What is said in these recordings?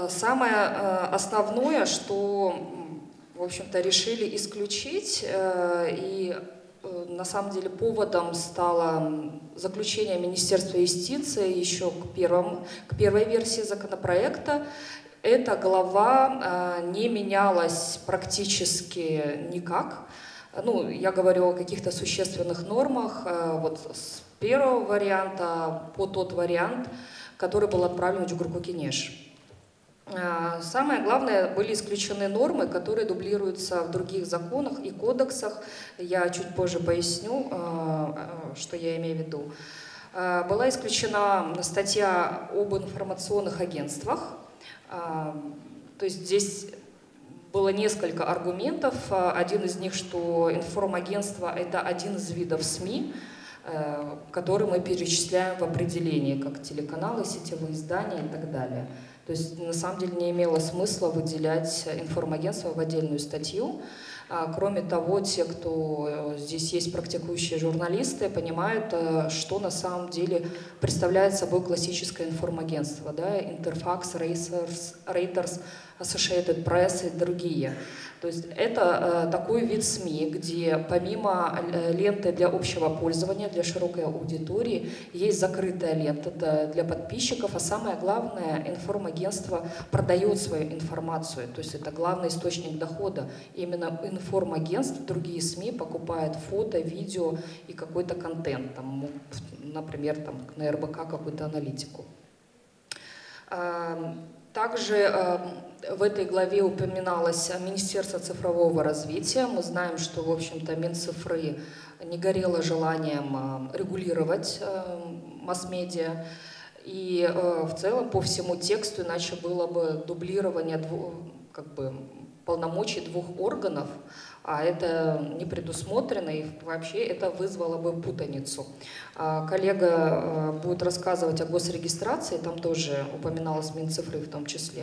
Самое основное, что, в общем-то, решили исключить, и на самом деле поводом стало заключение Министерства юстиции еще к первой версии законопроекта. Эта глава не менялась практически никак. Ну, я говорю о каких-то существенных нормах, вот с первого варианта по тот вариант, который был отправлен в Джугурку-Кенеш. Самое главное, были исключены нормы, которые дублируются в других законах и кодексах. Я чуть позже поясню, что я имею в виду. Была исключена статья об информационных агентствах. То есть здесь было несколько аргументов. Один из них, что информагентство – это один из видов СМИ, который мы перечисляем в определении, как телеканалы, сетевые издания и так далее. То есть на самом деле не имело смысла выделять информагентство в отдельную статью. Кроме того, те, кто здесь есть практикующие журналисты, понимают, что на самом деле представляет собой классическое информагентство, да, Interfax, Reuters, Associated Press и другие. То есть это такой вид СМИ, где помимо ленты для общего пользования, для широкой аудитории, есть закрытая лента для подписчиков, а самое главное, информагентство продает свою информацию, то есть это главный источник дохода. Именно информагентство, другие СМИ покупают фото, видео и какой-то контент, там, например, там, на РБК какую-то аналитику. Также в этой главе упоминалось Министерство цифрового развития. Мы знаем, что, в общем-то, Минцифры не горело желанием регулировать масс-медиа. И в целом по всему тексту, иначе было бы дублирование полномочий двух органов, а это не предусмотрено, и вообще это вызвало бы путаницу. Коллега будет рассказывать о госрегистрации, там тоже упоминалось Минцифры в том числе.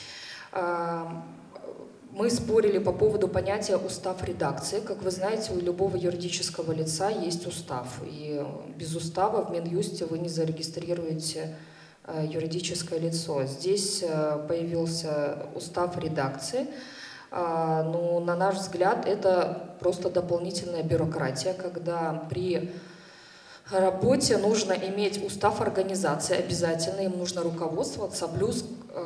Мы спорили по поводу понятия «устав редакции». Как вы знаете, у любого юридического лица есть устав, и без устава в Минюсте вы не зарегистрируете юридическое лицо. Здесь появился устав редакции. Но, на наш взгляд, это просто дополнительная бюрократия, когда при работе нужно иметь устав организации обязательно, им нужно руководствоваться, плюс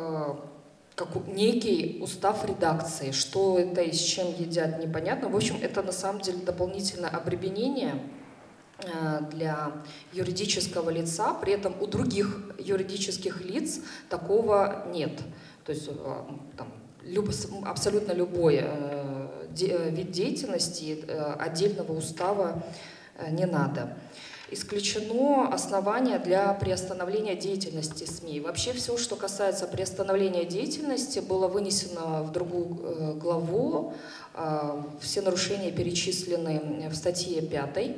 некий устав редакции. Что это и с чем едят, непонятно. В общем, это на самом деле дополнительное обременение для юридического лица, при этом у других юридических лиц такого нет. То есть там, абсолютно любой вид деятельности, отдельного устава не надо. Исключено основание для приостановления деятельности СМИ. Вообще все, что касается приостановления деятельности, было вынесено в другую главу. Все нарушения перечислены в статье 5.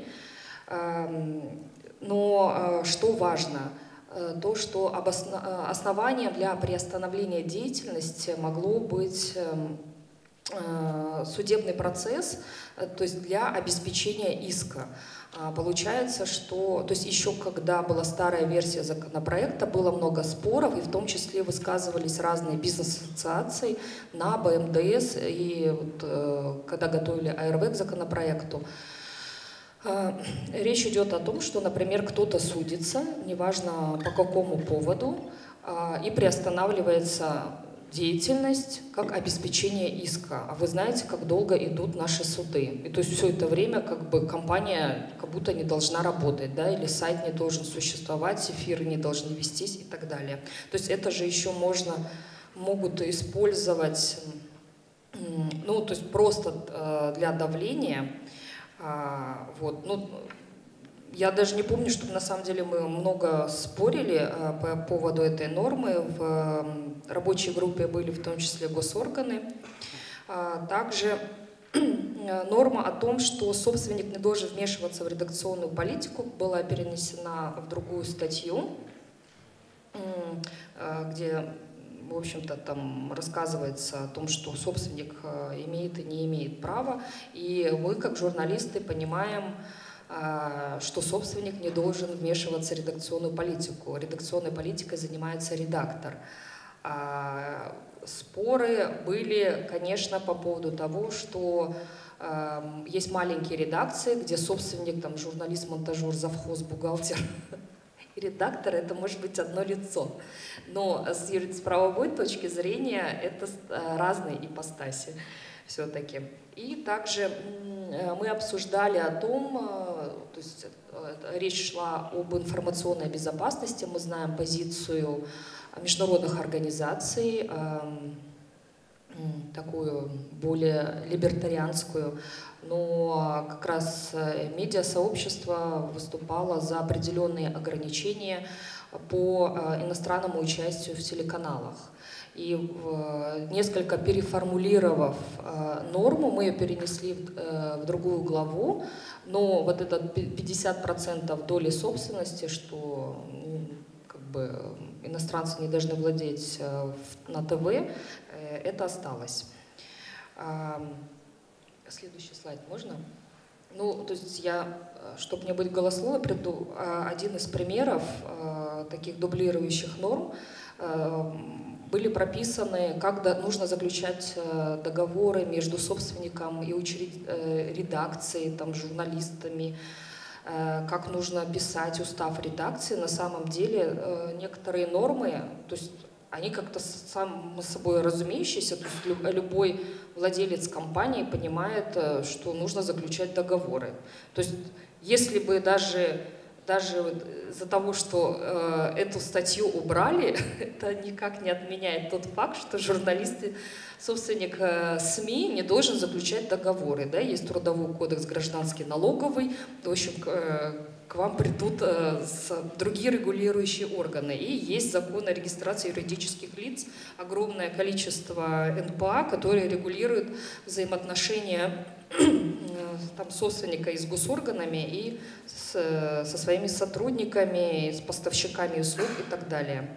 Но что важно? То, что основанием для приостановления деятельности могло быть судебный процесс, то есть для обеспечения иска. Получается, что, то есть еще когда была старая версия законопроекта, было много споров, и в том числе высказывались разные бизнес-ассоциации на БМДС, и вот, когда готовили АРВ к законопроекту, речь идет о том, что, например, кто-то судится, неважно по какому поводу, и приостанавливается деятельность как обеспечение иска. А вы знаете, как долго идут наши суды. И то есть все это время как бы компания как будто не должна работать, да, или сайт не должен существовать, эфиры не должны вестись и так далее. То есть это же еще могут использовать, ну, то есть просто для давления. Вот, ну, я даже не помню, что на самом деле мы много спорили по поводу этой нормы. В рабочей группе были в том числе госорганы. Также норма о том, что собственник не должен вмешиваться в редакционную политику, была перенесена в другую статью, где, в общем-то, там рассказывается о том, что собственник имеет и не имеет права. И мы, как журналисты, понимаем, что собственник не должен вмешиваться в редакционную политику. Редакционной политикой занимается редактор. споры были, конечно, по поводу того, что есть маленькие редакции, где собственник, там, журналист, монтажер, завхоз, бухгалтер и редактор — это может быть одно лицо. Но с правовой точки зрения это разные ипостаси все-таки. И также мы обсуждали о том, то есть речь шла об информационной безопасности, мы знаем позицию международных организаций, такую более либертарианскую, но как раз медиасообщество выступало за определенные ограничения по иностранному участию в телеканалах. И несколько переформулировав норму, мы ее перенесли в другую главу, но вот этот 50% доли собственности, что как бы иностранцы не должны владеть на ТВ, это осталось. Следующий слайд можно? Ну, то есть я, чтобы не быть голословной, приведу один из примеров таких дублирующих норм. Были прописаны, как нужно заключать договоры между собственником и редакцией, там, журналистами, как нужно писать устав редакции. На самом деле некоторые нормы, то есть они как-то сам собой разумеющиеся, то есть любой владелец компании понимает, что нужно заключать договоры. То есть если бы даже из-за того, что эту статью убрали, это никак не отменяет тот факт, что журналисты, собственник СМИ не должен заключать договоры. Да? Есть Трудовой кодекс, Гражданский, Налоговый. В общем, к вам придут другие регулирующие органы. И есть закон о регистрации юридических лиц, огромное количество НПА, которые регулируют взаимоотношения там, собственника и с госорганами, и со своими сотрудниками, с поставщиками услуг и так далее.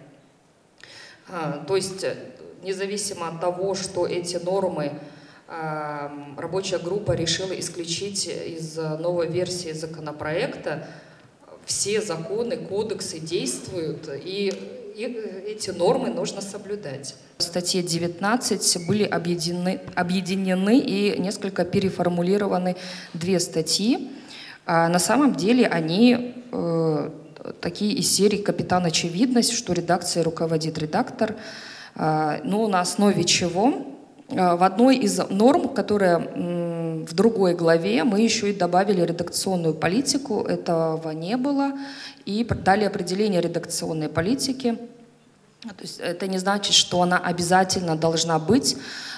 То есть, независимо от того, что эти нормы рабочая группа решила исключить из новой версии законопроекта, все законы, кодексы действуют, и эти нормы нужно соблюдать. В статье 19 были объединены и несколько переформулированы две статьи. На самом деле они такие из серии «Капитан Очевидность», что редакцией руководит редактор. Но на основе чего? В одной из норм, которая в другой главе, мы еще и добавили редакционную политику, этого не было, и дали определение редакционной политики. То есть это не значит, что она обязательно должна быть,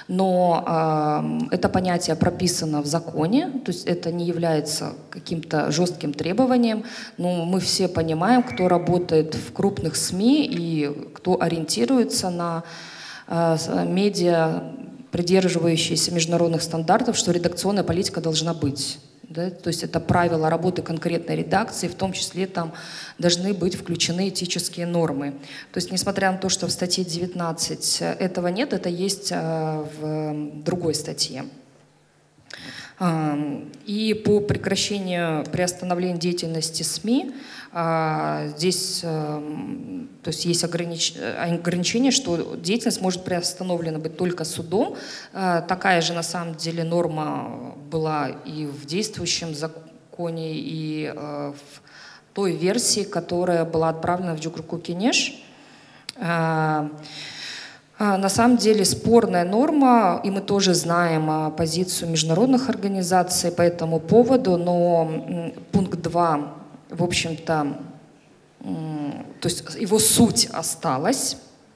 но это понятие прописано в законе, то есть это не является каким-то жестким требованием, но мы все понимаем, кто работает в крупных СМИ и кто ориентируется на медиа, придерживающиеся международных стандартов, что редакционная политика должна быть. Да? То есть это правила работы конкретной редакции, в том числе там должны быть включены этические нормы. То есть несмотря на то, что в статье 19 этого нет, это есть в другой статье. И по приостановлению деятельности СМИ здесь то есть есть ограничение, что деятельность может приостановлена быть только судом. Такая же на самом деле норма была и в действующем законе, и в той версии, которая была отправлена в Джукру-Кенеш. На самом деле спорная норма, и мы тоже знаем позицию международных организаций по этому поводу, но пункт 2, в общем-то, то есть его суть осталась,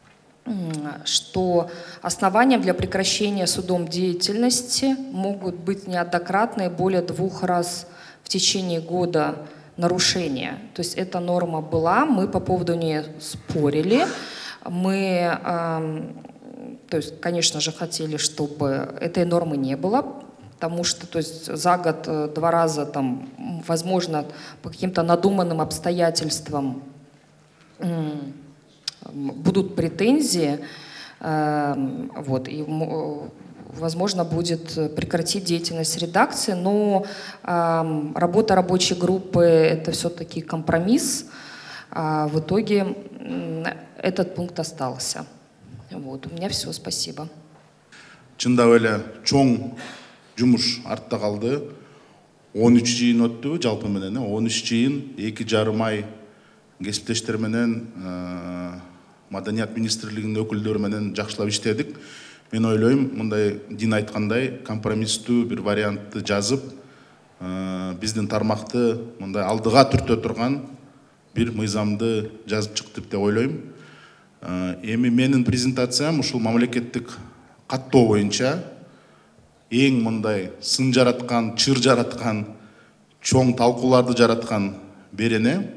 что основанием для прекращения судом деятельности могут быть неоднократные, более 2 раз в течение года нарушения. То есть эта норма была, мы по поводу нее спорили. Мы, то есть, конечно же, хотели, чтобы этой нормы не было, потому что, то есть, за год 2 раза, там, возможно, по каким-то надуманным обстоятельствам будут претензии, вот, и, возможно, будет прекратить деятельность редакции, но работа рабочей группы — это все-таки компромисс. В итоге этот пункт остался. Вот, у меня все, спасибо. Чындап эле чоң жумуш артта калды. 13 жыйын өттү жалпы менен, 13 жыйын, 2,5 ай кесиптештер менен, Маданият министрлигинин өкүлдөрү менен жакшылап иштедик. Мен ойлойм, мындай Дин айткандай компромисстүү бир вариантты жазып, биздин тармакты мындай алдыга түртө турган бир мыйзамды жазып чыктык деп ойлойм. Эми менин презентациям ушул мамлекеттик каттоо боюнча эң мындай сын жараткан, чыр жараткан, чоң талкууларды жараткан берене.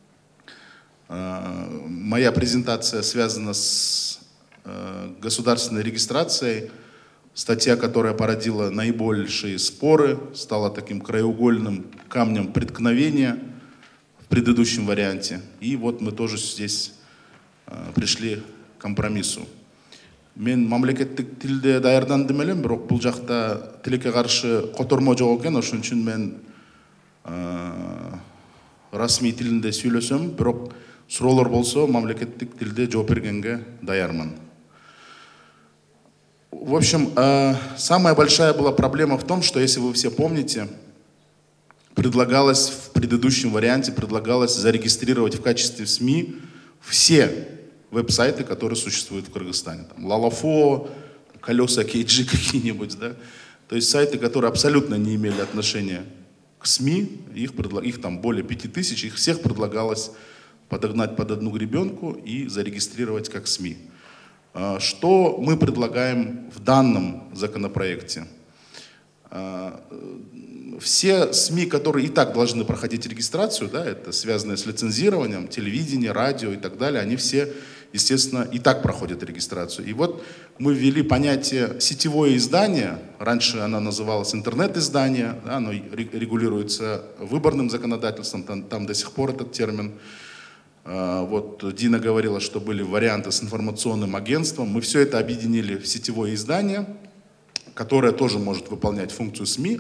Моя презентация связана с государственной регистрацией. Статья, которая породила наибольшие споры, стала таким краеугольным камнем преткновения в предыдущем варианте. И вот мы тоже здесь пришли к компромиссу. Мен мамлекеттик тилде даярдандым элем, бирок бул жакта тилекке каршы котормо жок экен, ошон үчүн мен расмий тилинде сүйлөсөм, бирок суроолор болсо мамлекеттик тилде жооп бергенге даярмын. В общем, самая большая была проблема в том, что, если вы все помните, предлагалось в предыдущем варианте зарегистрировать в качестве СМИ все веб-сайты, которые существуют в Кыргызстане. Там Лалафо, Колеса Кейджи какие-нибудь, да? То есть сайты, которые абсолютно не имели отношения к СМИ, их там более 5000, их всех предлагалось подогнать под одну гребенку и зарегистрировать как СМИ. Что мы предлагаем в данном законопроекте? Все СМИ, которые и так должны проходить регистрацию, да, это связанное с лицензированием, телевидение, радио и так далее, они все, естественно, и так проходят регистрацию. И вот мы ввели понятие «сетевое издание», раньше оно называлось «интернет-издание», да, оно регулируется выборным законодательством, там до сих пор этот термин. Вот Дина говорила, что были варианты с информационным агентством. Мы все это объединили в сетевое издание, которое тоже может выполнять функцию СМИ.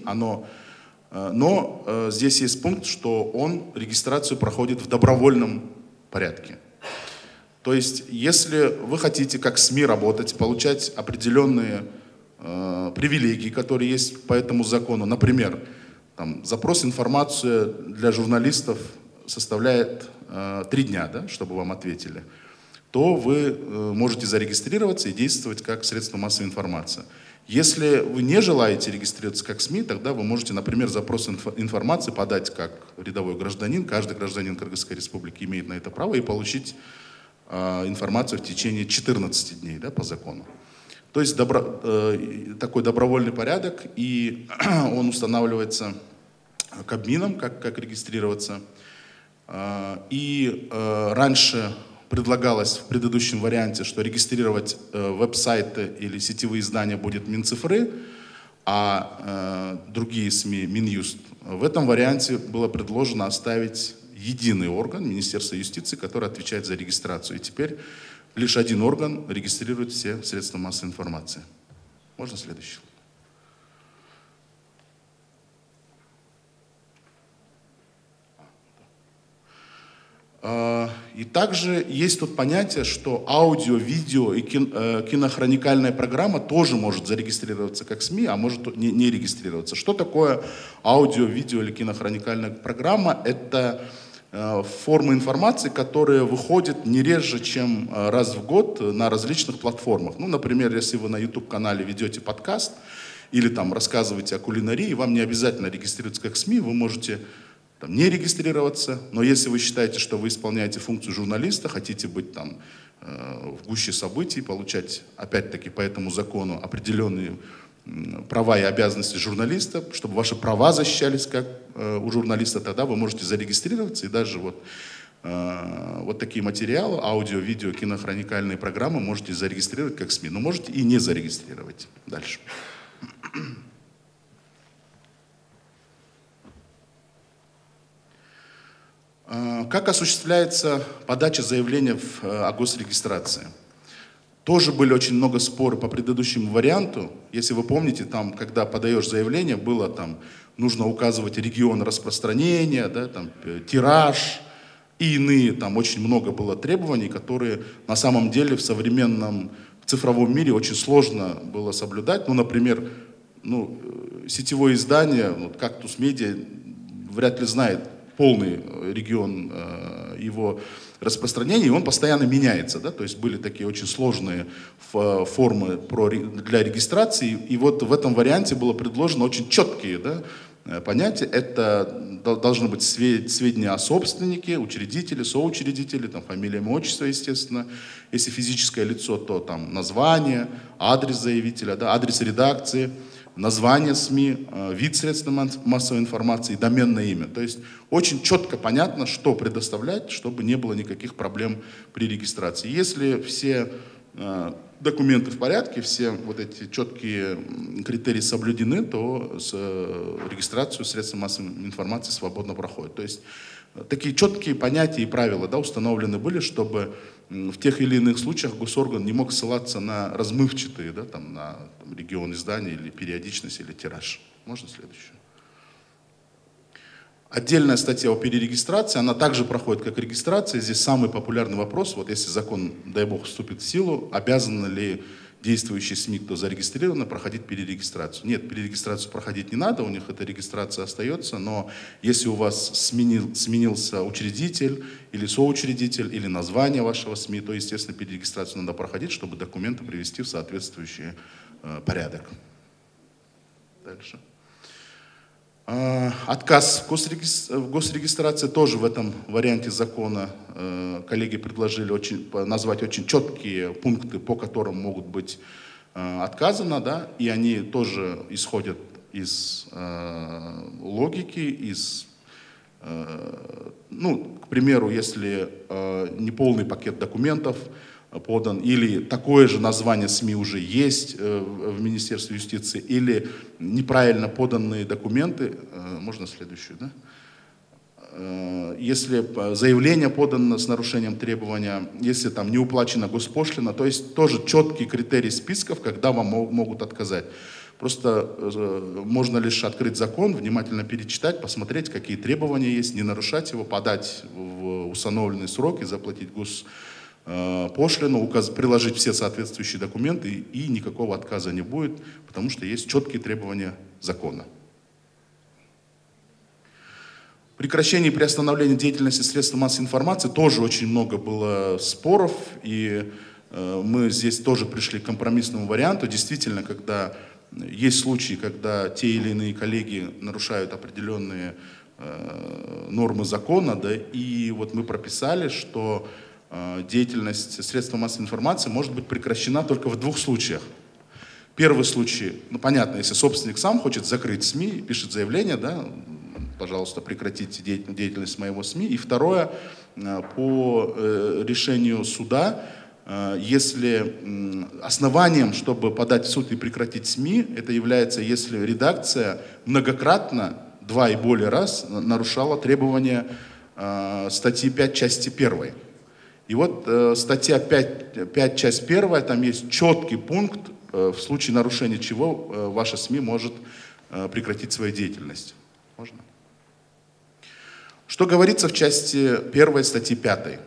Но здесь есть пункт, что он регистрацию проходит в добровольном порядке. То есть, если вы хотите как СМИ работать, получать определенные привилегии, которые есть по этому закону, например, там, запрос информации для журналистов составляет 3 дня, да, чтобы вам ответили, то вы можете зарегистрироваться и действовать как средство массовой информации. Если вы не желаете регистрироваться как СМИ, тогда вы можете, например, запрос информации подать как рядовой гражданин. Каждый гражданин Кыргызской республики имеет на это право и получить информацию в течение 14 дней, да, по закону. То есть такой добровольный порядок, и он устанавливается Кабмином, как регистрироваться. И раньше предлагалось в предыдущем варианте, что регистрировать веб-сайты или сетевые издания будет Минцифры, а другие СМИ Минюст. В этом варианте было предложено оставить единый орган, Министерство юстиции, который отвечает за регистрацию. И теперь лишь один орган регистрирует все средства массовой информации. Можно следующий? И также есть тут понятие, что аудио, видео и кинохроникальная программа тоже может зарегистрироваться как СМИ, а может не регистрироваться. Что такое аудио, видео или кинохроникальная программа? Это формы информации, которые выходят не реже, чем раз в год на различных платформах. Ну, например, если вы на YouTube-канале ведете подкаст или там рассказываете о кулинарии, вам не обязательно регистрироваться как СМИ, вы можете там не регистрироваться, но если вы считаете, что вы исполняете функцию журналиста, хотите быть там в гуще событий, получать опять-таки по этому закону определенные права и обязанности журналиста, чтобы ваши права защищались как у журналиста, тогда вы можете зарегистрироваться, и даже вот такие материалы, аудио, видео, кинохроникальные программы можете зарегистрировать как СМИ, но можете и не зарегистрировать. Дальше. Как осуществляется подача заявления о госрегистрации? Тоже были очень много споров по предыдущему варианту. Если вы помните, там, когда подаешь заявление, было там, нужно указывать регион распространения, да, там, тираж и иные, там очень много было требований, которые на самом деле в современном цифровом мире очень сложно было соблюдать. Ну, например, сетевое издание, вот «Кактус Медиа», вряд ли знает полный регион его распространения, и он постоянно меняется. Да? То есть были такие очень сложные формы для регистрации, и вот в этом варианте было предложено очень четкие, да, понятия. Это должны быть сведения о собственнике, учредителе, соучредителе, там, фамилия, имя, отчество, естественно. Если физическое лицо, то там название, адрес заявителя, да, адрес редакции, название СМИ, вид средств массовой информации, доменное имя. То есть очень четко понятно, что предоставлять, чтобы не было никаких проблем при регистрации. Если все документы в порядке, все вот эти четкие критерии соблюдены, то регистрацию средств массовой информации свободно проходит. То есть такие четкие понятия и правила, да, установлены были, чтобы в тех или иных случаях госорган не мог ссылаться на размывчатые, да, там, на регион издания или периодичность или тираж. Можно следующую? Отдельная статья о перерегистрации, она также проходит как регистрация. Здесь самый популярный вопрос, вот если закон, дай бог, вступит в силу, обязаны ли действующие СМИ, кто зарегистрированы, проходить перерегистрацию? Нет, перерегистрацию проходить не надо, у них эта регистрация остается, но если у вас сменился учредитель или соучредитель, или название вашего СМИ, то, естественно, перерегистрацию надо проходить, чтобы документы привести в соответствующий порядок. Дальше. Отказ в госрегистрации тоже в этом варианте закона коллеги предложили назвать очень четкие пункты, по которым могут быть отказано, да, и они тоже исходят из логики, к примеру, если неполный пакет документов подан, или такое же название СМИ уже есть в Министерстве юстиции, или неправильно поданные документы, можно следующую, да? Если заявление подано с нарушением требования, если там не уплачена госпошлина, то есть тоже четкий критерий списков, когда вам могут отказать. Просто можно лишь открыть закон, внимательно перечитать, посмотреть, какие требования есть, не нарушать его, подать в установленные сроки, заплатить пошлину, приложить все соответствующие документы, и никакого отказа не будет, потому что есть четкие требования закона. Прекращение и приостановление деятельности средств массовой информации тоже очень много было споров, и мы здесь тоже пришли к компромиссному варианту. Действительно, когда есть случаи, когда те или иные коллеги нарушают определенные нормы закона, да, и вот мы прописали, что деятельность средств массовой информации может быть прекращена только в двух случаях. Первый случай, понятно, если собственник сам хочет закрыть СМИ, пишет заявление, да, пожалуйста, прекратите деятельность моего СМИ. И второе, по решению суда, если основанием, чтобы подать в суд и прекратить СМИ, это является, если редакция многократно, 2 и более раз нарушала требования статьи 5 части 1. И вот статья 5 часть 1, там есть четкий пункт, в случае нарушения чего ваша СМИ может прекратить свою деятельность. Можно? Что говорится в части 1 статьи 5?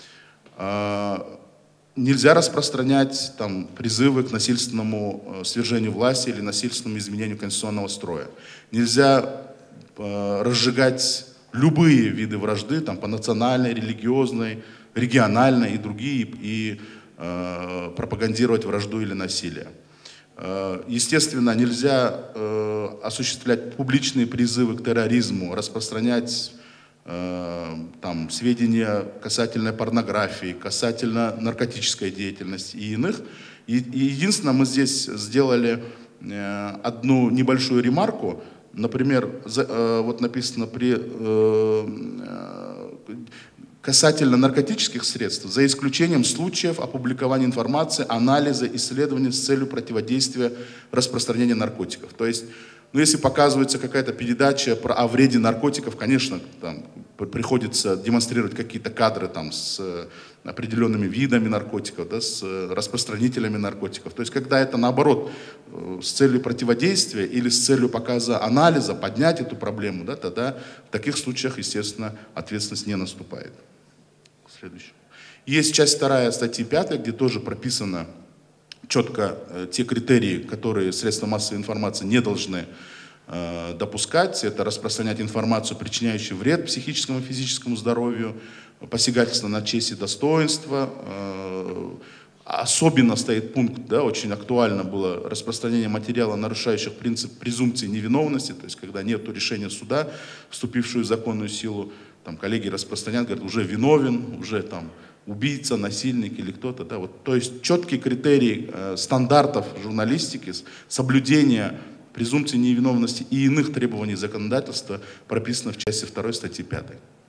Нельзя распространять там призывы к насильственному свержению власти или насильственному изменению конституционного строя. Нельзя разжигать любые виды вражды там, по национальной, религиозной, региональной и другие, и пропагандировать вражду или насилие. Естественно, нельзя осуществлять публичные призывы к терроризму, распространять там, сведения касательно порнографии, касательно наркотической деятельности и иных. И единственное, мы здесь сделали одну небольшую ремарку. Например, вот написано касательно наркотических средств, за исключением случаев опубликования информации, анализа, исследований с целью противодействия распространению наркотиков. То есть, если показывается какая-то передача о вреде наркотиков, конечно, там приходится демонстрировать какие-то кадры там, с определенными видами наркотиков, да, с распространителями наркотиков. То есть, когда это наоборот с целью противодействия или с целью показа анализа, поднять эту проблему, да, тогда в таких случаях, естественно, ответственность не наступает. Следующий. Есть часть 2 статьи 5, где тоже прописано четко те критерии, которые средства массовой информации не должны допускать. Это распространять информацию, причиняющую вред психическому и физическому здоровью, посягательство на честь и достоинство. Особенно стоит пункт, да, очень актуально было распространение материала, нарушающих принцип презумпции невиновности, то есть когда нет решения суда, вступившую в законную силу, там коллеги распространяют, говорят, уже виновен, уже там убийца, насильник или кто-то. Да, вот, то есть четкий критерий стандартов журналистики, соблюдения презумпции невиновности и иных требований законодательства прописано в части 2 статьи 5.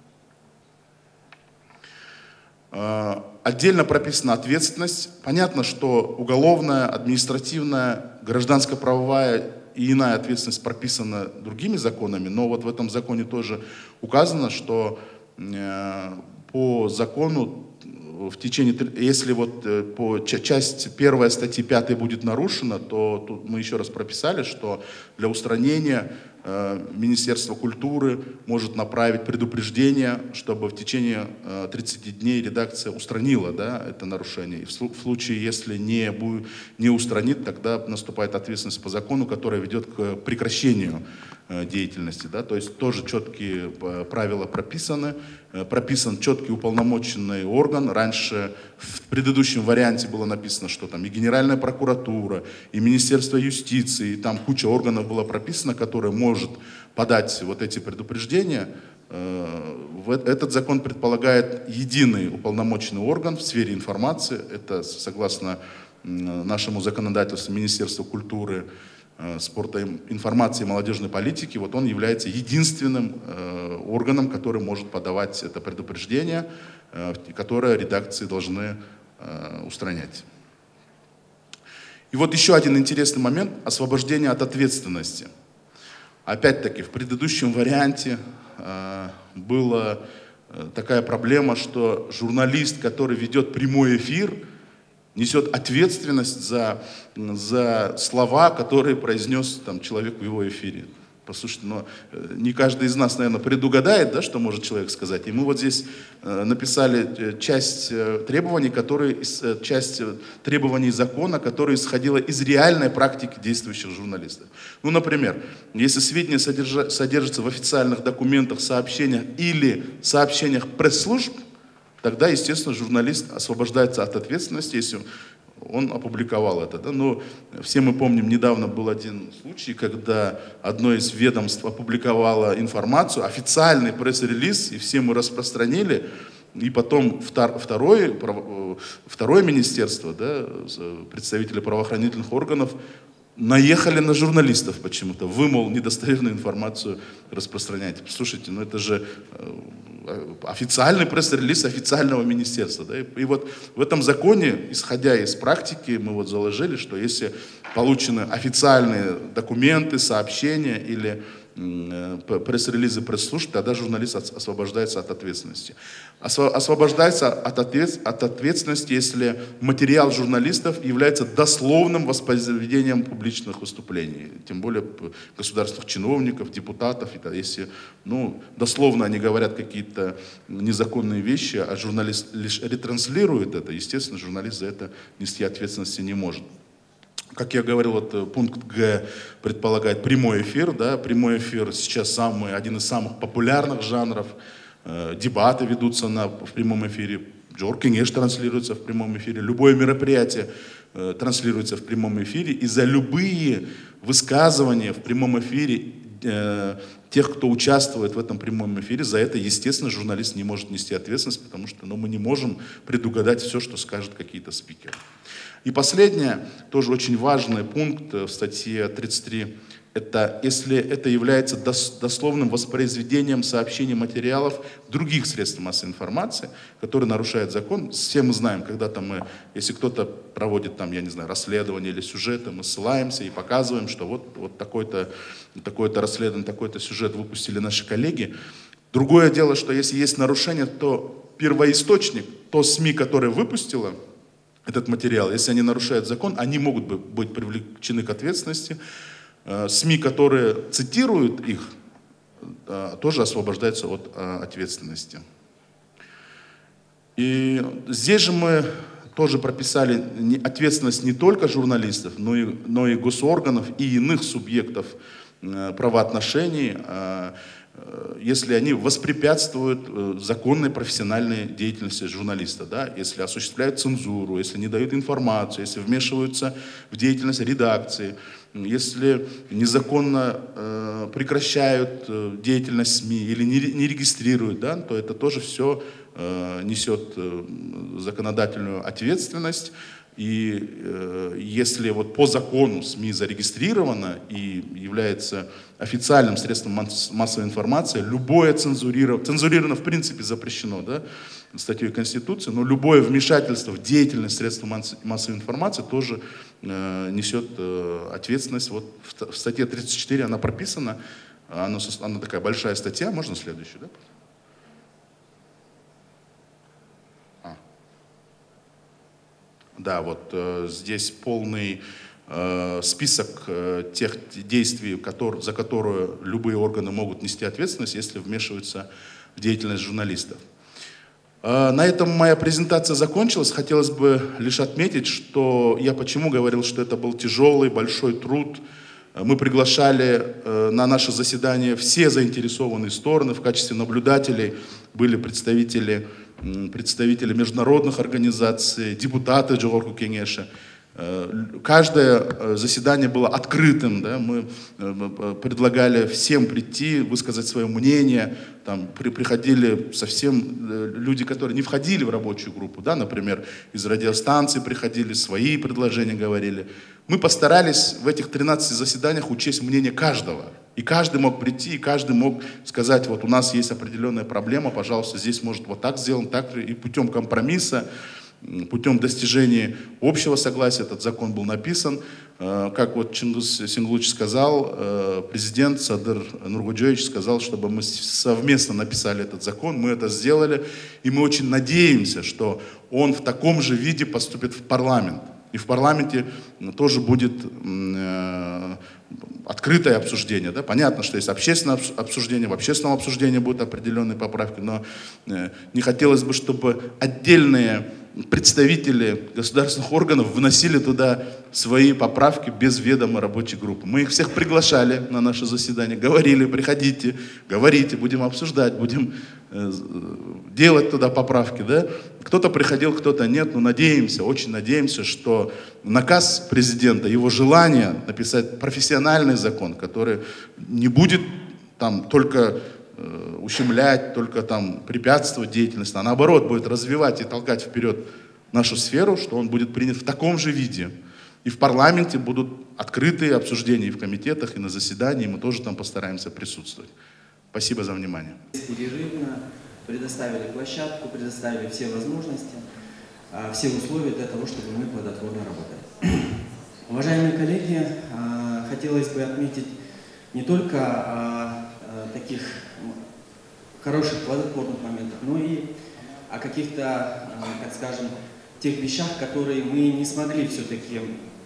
Отдельно прописана ответственность. Понятно, что уголовная, административная, гражданско-правовая и иная ответственность прописана другими законами, но вот в этом законе тоже указано, что по закону в течение, если вот по часть 1 статьи 5 будет нарушена, то тут мы еще раз прописали, что для устранения Министерство культуры может направить предупреждение, чтобы в течение 30 дней редакция устранила, да, это нарушение. И в случае, если не устранит, тогда наступает ответственность по закону, которая ведет к прекращению деятельности. Да. То есть тоже четкие правила прописаны. Прописан четкий уполномоченный орган. Раньше в предыдущем варианте было написано, что там и Генеральная прокуратура, и Министерство юстиции, и там куча органов было прописано, которые может подать вот эти предупреждения. Этот закон предполагает единый уполномоченный орган в сфере информации. Это, согласно нашему законодательству, Министерство культуры, спорта, информации и молодежной политики, вот он является единственным органом, который может подавать это предупреждение, которое редакции должны устранять. И вот еще один интересный момент – освобождение от ответственности. Опять-таки, в предыдущем варианте была такая проблема, что журналист, который ведет прямой эфир, несет ответственность за слова, которые произнес там, человек в его эфире. Послушайте, но не каждый из нас, наверное, предугадает, да, что может человек сказать. И мы вот здесь написали часть требований закона, которая исходила из реальной практики действующих журналистов. Ну, например, если сведения содержатся в официальных документах, сообщениях или сообщениях пресс-служб, тогда, естественно, журналист освобождается от ответственности, если он опубликовал это. Да? Но все мы помним, недавно был один случай, когда одно из ведомств опубликовало информацию, официальный пресс-релиз, и все мы распространили, и потом второе министерство, да, представители правоохранительных органов, наехали на журналистов почему-то. Вы, мол, недостоверную информацию распространяете. Слушайте, ну это же официальный пресс-релиз официального министерства. Да? И вот в этом законе, исходя из практики, мы вот заложили, что если получены официальные документы, сообщения или пресс-релизы пресс-служб, тогда журналист освобождается от ответственности. Освобождается от ответственности, если материал журналистов является дословным воспроизведением публичных выступлений, тем более государственных чиновников, депутатов. Если дословно они говорят какие-то незаконные вещи, а журналист лишь ретранслирует это, естественно, журналист за это нести ответственности не может. Как я говорил, вот пункт Г предполагает прямой эфир. Да? Прямой эфир сейчас один из самых популярных жанров. Дебаты ведутся в прямом эфире. Джор-Кенеш транслируется в прямом эфире. Любое мероприятие транслируется в прямом эфире. И за любые высказывания в прямом эфире тех, кто участвует в этом прямом эфире, за это, естественно, журналист не может нести ответственность, потому что мы не можем предугадать все, что скажут какие-то спикеры. И последнее, тоже очень важный пункт в статье 33, это если это является дословным воспроизведением сообщений материалов других средств массовой информации, которые нарушают закон. Все мы знаем, когда-то если кто-то проводит там, я не знаю, расследование или сюжеты, мы ссылаемся и показываем, что вот такое-то расследование, такой-то сюжет выпустили наши коллеги. Другое дело, что если есть нарушение, то первоисточник, то СМИ, которое выпустило этот материал, если они нарушают закон, они могут быть привлечены к ответственности. СМИ, которые цитируют их, тоже освобождаются от ответственности. И здесь же мы тоже прописали ответственность не только журналистов, но и госорганов и иных субъектов правоотношений, если они воспрепятствуют законной профессиональной деятельности журналиста, да, если осуществляют цензуру, если не дают информацию, если вмешиваются в деятельность редакции, если незаконно прекращают деятельность СМИ или не регистрируют, да, то это тоже все несет законодательную ответственность. И если вот по закону СМИ зарегистрировано и является официальным средством массовой информации, любое цензурировано в принципе запрещено, да, статьей Конституции, но любое вмешательство в деятельность средств массовой информации тоже несет ответственность. Вот в статье 34 она прописана, она такая большая статья, можно следующую, да? Да, вот здесь полный список тех действий, за которые любые органы могут нести ответственность, если вмешиваются в деятельность журналистов. На этом моя презентация закончилась. Хотелось бы лишь отметить, что я почему говорил, что это был тяжелый, большой труд. Мы приглашали на наше заседание все заинтересованные стороны. В качестве наблюдателей были представители международных организаций, депутаты Джогорку Кенеша. Каждое заседание было открытым, да? Мы предлагали всем прийти, высказать свое мнение. Там приходили совсем люди, которые не входили в рабочую группу, да? Например, из радиостанций приходили, свои предложения говорили. Мы постарались в этих 13 заседаниях учесть мнение каждого. И каждый мог прийти, и каждый мог сказать, вот у нас есть определенная проблема, пожалуйста, здесь может вот так сделан, так, и путем компромисса, путем достижения общего согласия этот закон был написан. Как вот Чингис Синглуч сказал, президент Садыр Нургуджоевич сказал, чтобы мы совместно написали этот закон, мы это сделали, и мы очень надеемся, что он в таком же виде поступит в парламент. И в парламенте тоже будет открытое обсуждение. Да? Понятно, что есть общественное обсуждение, в общественном обсуждении будут определенные поправки, но не хотелось бы, чтобы отдельные представители государственных органов вносили туда свои поправки без ведома рабочей группы. Мы их всех приглашали на наше заседание, говорили, приходите, говорите, будем обсуждать, будем делать туда поправки. Да? Кто-то приходил, кто-то нет, но надеемся, очень надеемся, что наказ президента, его желание написать профессиональный закон, который не будет там только ущемлять, только там препятствовать деятельности, а наоборот будет развивать и толкать вперед нашу сферу, что он будет принят в таком же виде. И в парламенте будут открытые обсуждения и в комитетах, и на заседании, и мы тоже там постараемся присутствовать. Спасибо за внимание. Непрерывно предоставили площадку, предоставили все возможности, все условия для того, чтобы мы плодотворно работали. Уважаемые коллеги, хотелось бы отметить не только таких хороших плодотворных моментах, но и о каких-то, так скажем, тех вещах, которые мы не смогли все-таки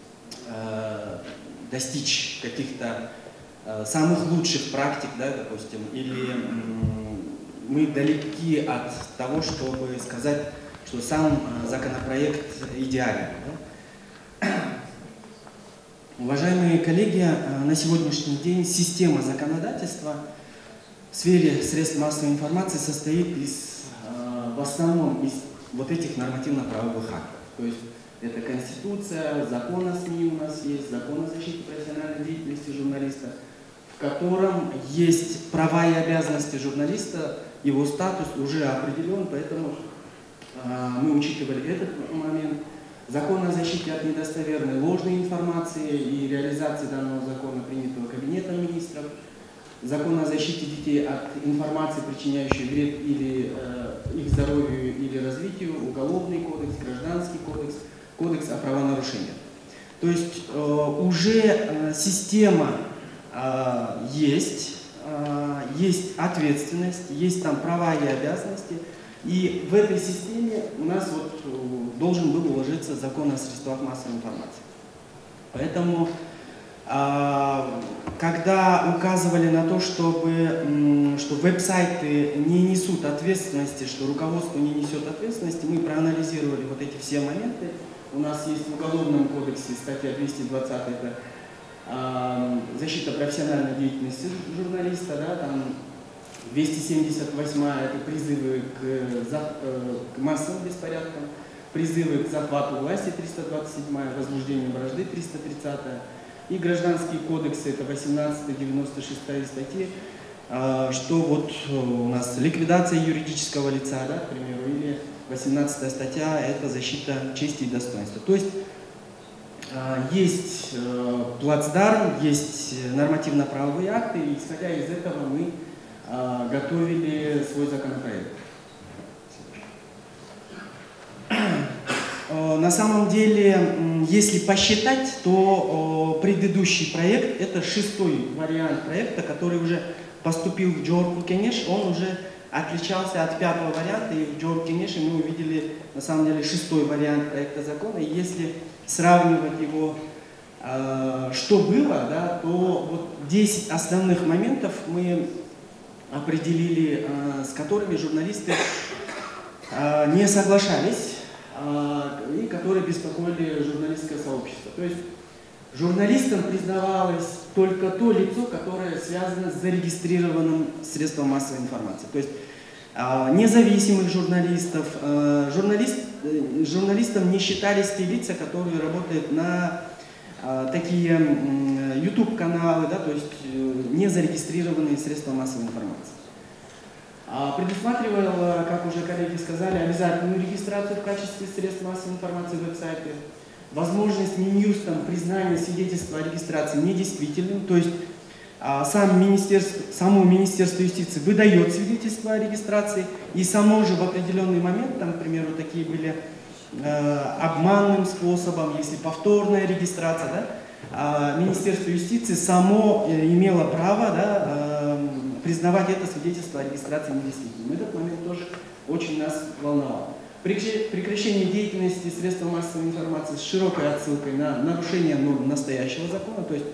достичь каких-то самых лучших практик, да, допустим, или мы далеки от того, чтобы сказать, что сам законопроект идеален. Да? Уважаемые коллеги, на сегодняшний день система законодательства в сфере средств массовой информации состоит в основном из вот этих нормативно-правовых актов. То есть это Конституция, закон о СМИ у нас есть, закон о защите профессиональной деятельности журналиста, в котором есть права и обязанности журналиста, его статус уже определен, поэтому мы учитывали этот момент. Закон о защите от недостоверной ложной информации и реализации данного закона, принятого Кабинетом министров. Закон о защите детей от информации, причиняющей вред или их здоровью или развитию, Уголовный кодекс, Гражданский кодекс, Кодекс о правонарушениях. То есть уже система есть ответственность, есть там права и обязанности. И в этой системе у нас вот должен был уложиться закон о средствах массовой информации. Поэтому когда указывали на то, что веб-сайты не несут ответственности, что руководство не несет ответственности, мы проанализировали вот эти все моменты. У нас есть в Уголовном кодексе статья 220, это защита профессиональной деятельности журналиста, да, там 278 это призывы к массовым беспорядкам, призывы к захвату власти 327, возбуждение вражды 330, и Гражданские кодексы это 18-96 статьи, что вот у нас ликвидация юридического лица, да, к примеру, или 18 статья это защита чести и достоинства. То есть есть плацдарм, есть нормативно-правовые акты, и исходя из этого мы готовили свой законопроект. На самом деле, если посчитать, то предыдущий проект, это 6-й вариант проекта, который уже поступил в Джорку Кенеш, он уже отличался от 5-го варианта, и в Джорку Кенеше мы увидели, на самом деле, 6-й вариант проекта закона, и если сравнивать его, что было, да, то вот 10 основных моментов мы определили, с которыми журналисты не соглашались, и которые беспокоили журналистское сообщество. То есть журналистам признавалось только то лицо, которое связано с зарегистрированным средством массовой информации. То есть независимых журналистов, журналистам не считались те лица, которые работают на такие YouTube-каналы, да, то есть не зарегистрированные средства массовой информации. Предусматривал, как уже коллеги сказали, обязательную регистрацию в качестве средств массовой информации в веб-сайте, возможность Минюстом признания свидетельства о регистрации недействительным, то есть само Министерство юстиции выдает свидетельство о регистрации, и само же в определенный момент, там, к примеру, такие были обманным способом, если повторная регистрация, да, Министерство юстиции само имело право, да, признавать это свидетельство о регистрации недействительным. Этот момент тоже очень нас волновал. Прекращение деятельности средств массовой информации с широкой отсылкой на нарушение норм настоящего закона, то есть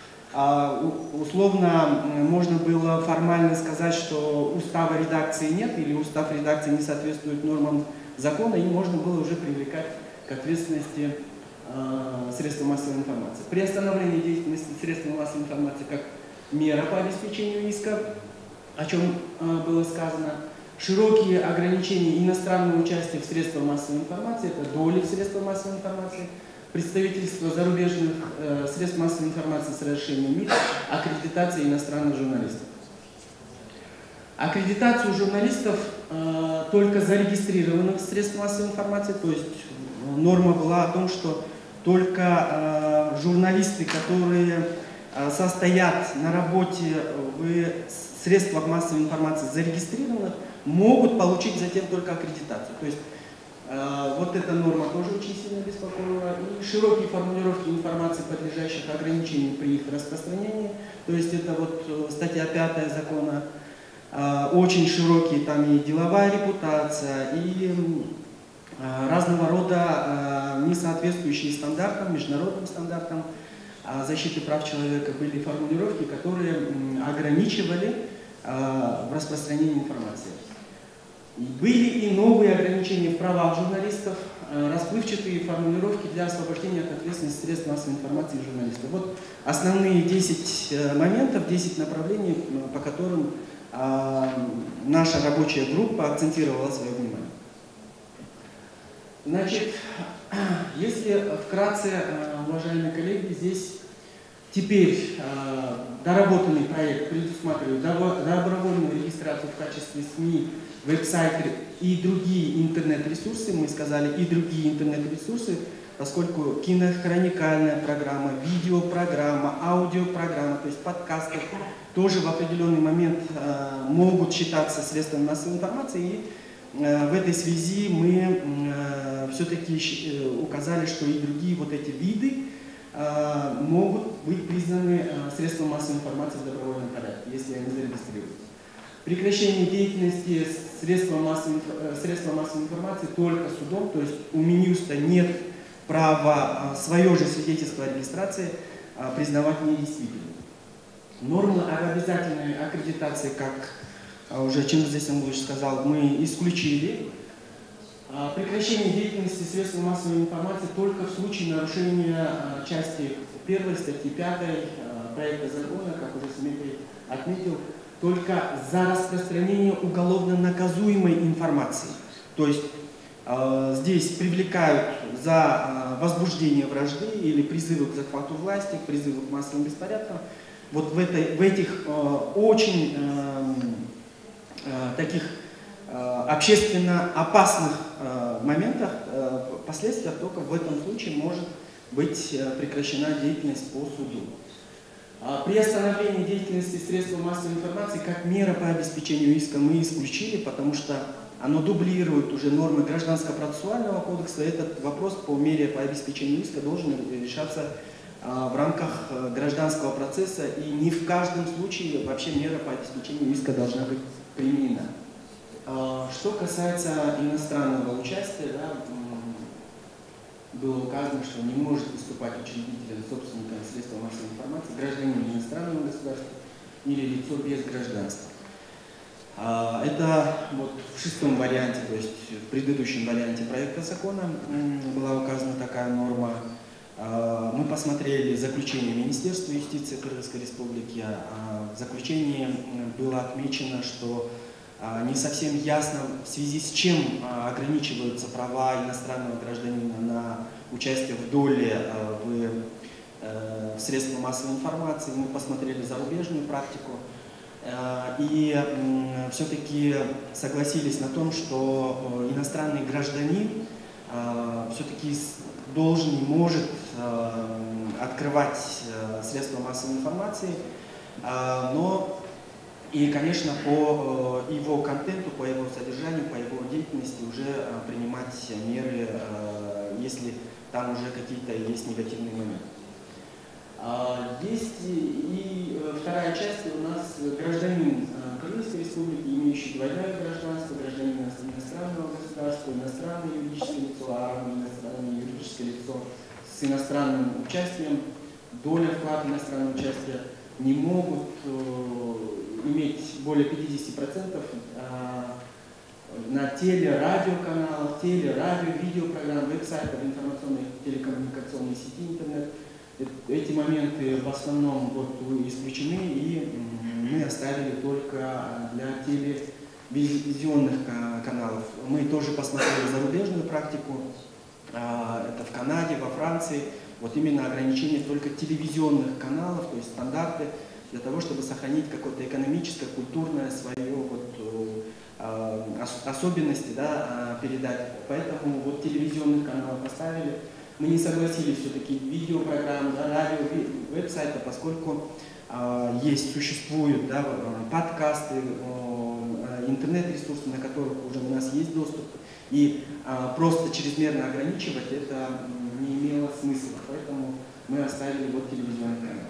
условно можно было формально сказать, что устава редакции нет или устав редакции не соответствует нормам закона, и можно было уже привлекать к ответственности средства массовой информации. Приостановление деятельности средств массовой информации как мера по обеспечению иска, о чем было сказано. Широкие ограничения иностранного участия в средствах массовой информации, это доли в средствах массовой информации, представительство зарубежных средств массовой информации с разрешением МИД, аккредитация иностранных журналистов. Аккредитацию журналистов только зарегистрированных средств массовой информации, то есть норма была о том, что только журналисты, которые состоят на работе в средствах массовой информации зарегистрированных, могут получить затем только аккредитацию. То есть вот эта норма тоже очень сильно беспокоила. И широкие формулировки информации, подлежащих ограничению при их распространении. То есть это вот статья 5 закона, очень широкие, там и деловая репутация, и разного рода несоответствующие стандартам, международным стандартам защиты прав человека были формулировки, которые ограничивали в распространении информации. Были и новые ограничения в правах журналистов, расплывчатые формулировки для освобождения от ответственности средств массовой информации и журналистов. Вот основные 10 моментов, 10 направлений, по которым наша рабочая группа акцентировала свое внимание. Значит, если вкратце, уважаемые коллеги, здесь теперь доработанный проект предусматривает добровольную регистрацию в качестве СМИ, веб-сайты и другие интернет-ресурсы, мы сказали, и другие интернет-ресурсы, поскольку кинохроникальная программа, видеопрограмма, аудиопрограмма, то есть подкасты, тоже в определенный момент могут считаться средствами массовой информации, и в этой связи мы все-таки указали, что и другие вот эти виды могут быть признаны средством массовой информации в добровольном порядке, если они зарегистрируются. Прекращение деятельности средства массовой информации только судом, то есть у Минюста нет права свое же свидетельство о регистрации признавать недействительным. Нормы об обязательной аккредитации, как уже Чингиз Исамбулович сказал, мы исключили. Прекращение деятельности средств массовой информации только в случае нарушения части 1 статьи 5 проекта закона, как уже Симметрий отметил, только за распространение уголовно наказуемой информации. То есть здесь привлекают за возбуждение вражды или призывы к захвату власти, призывы к массовым беспорядкам. Вот в этих очень таких общественно опасных моментах, последствиях только в этом случае может быть прекращена деятельность по суду. При остановлении деятельности средств массовой информации как мера по обеспечению иска мы исключили, потому что оно дублирует уже нормы Гражданско-процессуального кодекса. Этот вопрос по мере по обеспечению иска должен решаться в рамках гражданского процесса, и не в каждом случае вообще мера по обеспечению иска должна быть применена. Что касается иностранного участия, да, было указано, что не может выступать учредителем, собственником средств массовой информации гражданин иностранного государства или лицо без гражданства. Это вот в шестом варианте, то есть в предыдущем варианте проекта закона была указана такая норма. Мы посмотрели заключение Министерства юстиции Кыргызской Республики. В заключении было отмечено, что не совсем ясно, в связи с чем ограничиваются права иностранного гражданина на участие в доле в средствах массовой информации. Мы посмотрели зарубежную практику и все-таки согласились на том, что иностранный гражданин все-таки должен и может открывать средства массовой информации, но и, конечно, по его контенту, по его содержанию, по его деятельности уже принимать меры, если там уже какие-то есть негативные моменты. Есть и вторая часть у нас гражданин Кыргызской Республики, имеющий двойное гражданство, гражданин иностранного государства, иностранное юридическое лицо, а иностранное юридическое лицо с иностранным участием, доля вклада иностранного участия не могут иметь более 50% на телерадиоканалах, телерадио-видеопрограмм, веб-сайтах, информационной телекоммуникационной сети интернет. Эти моменты в основном вот исключены, и мы оставили только для телевизионных каналов. Мы тоже посмотрели зарубежную практику, это в Канаде, во Франции. Вот именно ограничение только телевизионных каналов, то есть стандарты, для того, чтобы сохранить какое-то экономическое, культурное свое вот, особенности, да, передать. Поэтому вот телевизионных каналов поставили. Мы не согласились все-таки видеопрограмм, да, радио, веб-сайта, поскольку существуют, да, подкасты, интернет-ресурсы, на которых уже у нас есть доступ, и просто чрезмерно ограничивать это не имело смысла, поэтому мы оставили вот телевизионный канал.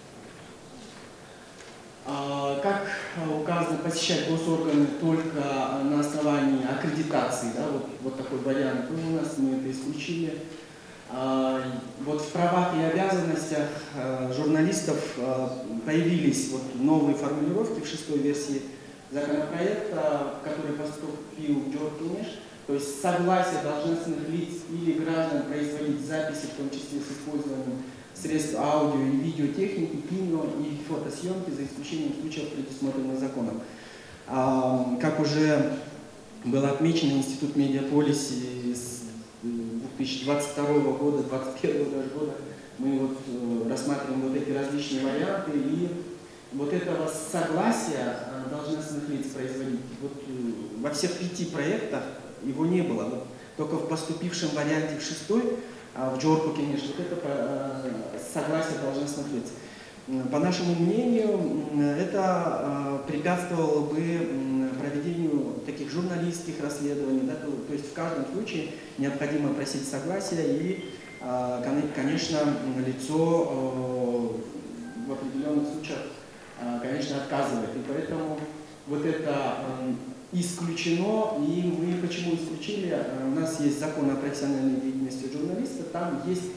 Как указано, посещать госорганы только на основании аккредитации, да, вот такой вариант был у нас, мы это исключили. Вот в правах и обязанностях журналистов появились вот новые формулировки в шестой версии законопроекта, который поступил в Джоркинеш, то есть согласие должностных лиц или граждан производить записи, в том числе с использованием средств аудио и видеотехники, кино и фотосъемки, за исключением случаев, предусмотренных законом. Как уже было отмечено, Институт медиаполиси с 2022 года, 2021 года мы вот рассматриваем вот эти различные варианты, и вот этого согласия должностных лиц производить вот во всех 5 проектах его не было. Вот только в поступившем варианте в 6-й, в Джорку, конечно, вот это согласие должностных лиц. По нашему мнению, это препятствовало бы проведению таких журналистских расследований, да, то есть в каждом случае необходимо просить согласия, и, конечно, лицо в определенных случаях, конечно, отказывает. И поэтому вот это исключено, и мы почему исключили? У нас есть закон о профессиональной деятельности журналиста, там есть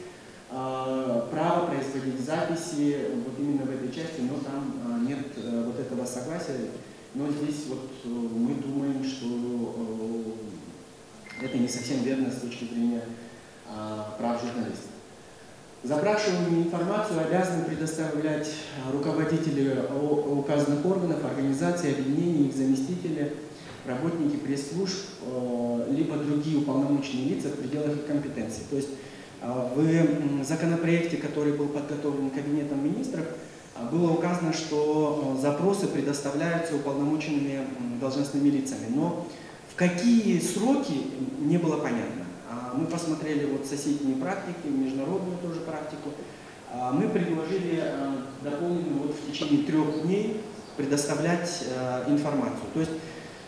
право производить записи вот именно в этой части, но там нет вот этого согласия. Но здесь вот мы думаем, что это не совсем верно с точки зрения прав журналистов. Запрашиваемую информацию обязаны предоставлять руководители указанных органов, организаций, объединений, их заместители, работники пресс-служб, либо другие уполномоченные лица в пределах их компетенции. То есть в законопроекте, который был подготовлен Кабинетом министров, было указано, что запросы предоставляются уполномоченными должностными лицами. Но в какие сроки не было понятно. Мы посмотрели вот соседние практики, международную тоже практику. Мы предложили дополнительно вот в течение 3 дней предоставлять информацию. То есть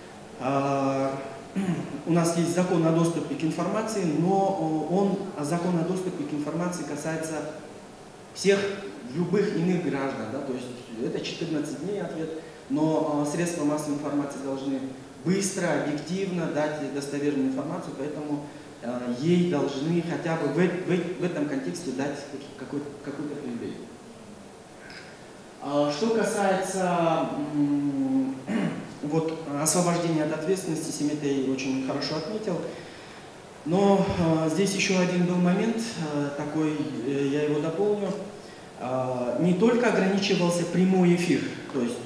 у нас есть закон о доступе к информации, но закон о доступе к информации касается всех любых иных граждан. Да? То есть это 14 дней ответ, но средства массовой информации должны быстро, объективно дать достоверную информацию, поэтому ей должны хотя бы в этом контексте дать какой-то привилегий. Что касается вот, освобождения от ответственности, Семетей очень хорошо отметил, но здесь еще один был момент такой, я его дополню. Не только ограничивался прямой эфир, то есть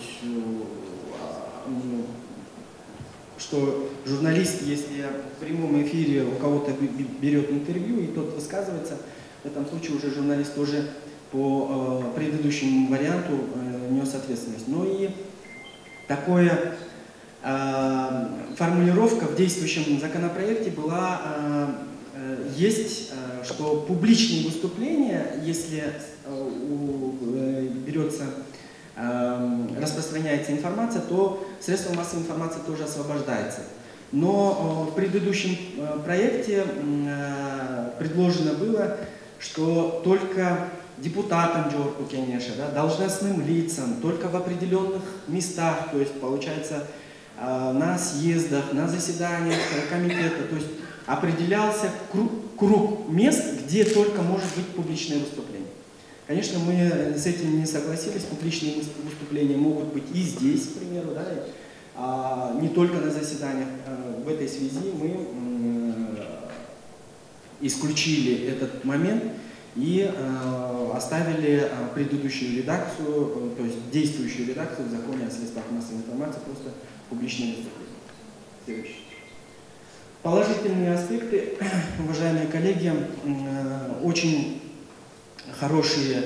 что журналист, если в прямом эфире у кого-то берет интервью и тот высказывается, в этом случае уже журналист тоже по предыдущему варианту нес ответственность. Но и такая формулировка в действующем законопроекте была, есть, что публичные выступления, если берется, распространяется информация, то средства массовой информации тоже освобождается. Но в предыдущем проекте предложено было, что только депутатам Джорку Кенеша, да, должностным лицам, только в определенных местах, то есть получается на съездах, на заседаниях комитета, то есть определялся круг мест, где только может быть публичное выступление. Конечно, мы с этим не согласились, публичные выступления могут быть и здесь, к примеру, да, не только на заседаниях. В этой связи мы исключили этот момент и оставили предыдущую редакцию, то есть действующую редакцию в законе о средствах массовой информации, просто публичные выступления. Следующий. Положительные аспекты, уважаемые коллеги, очень хорошие,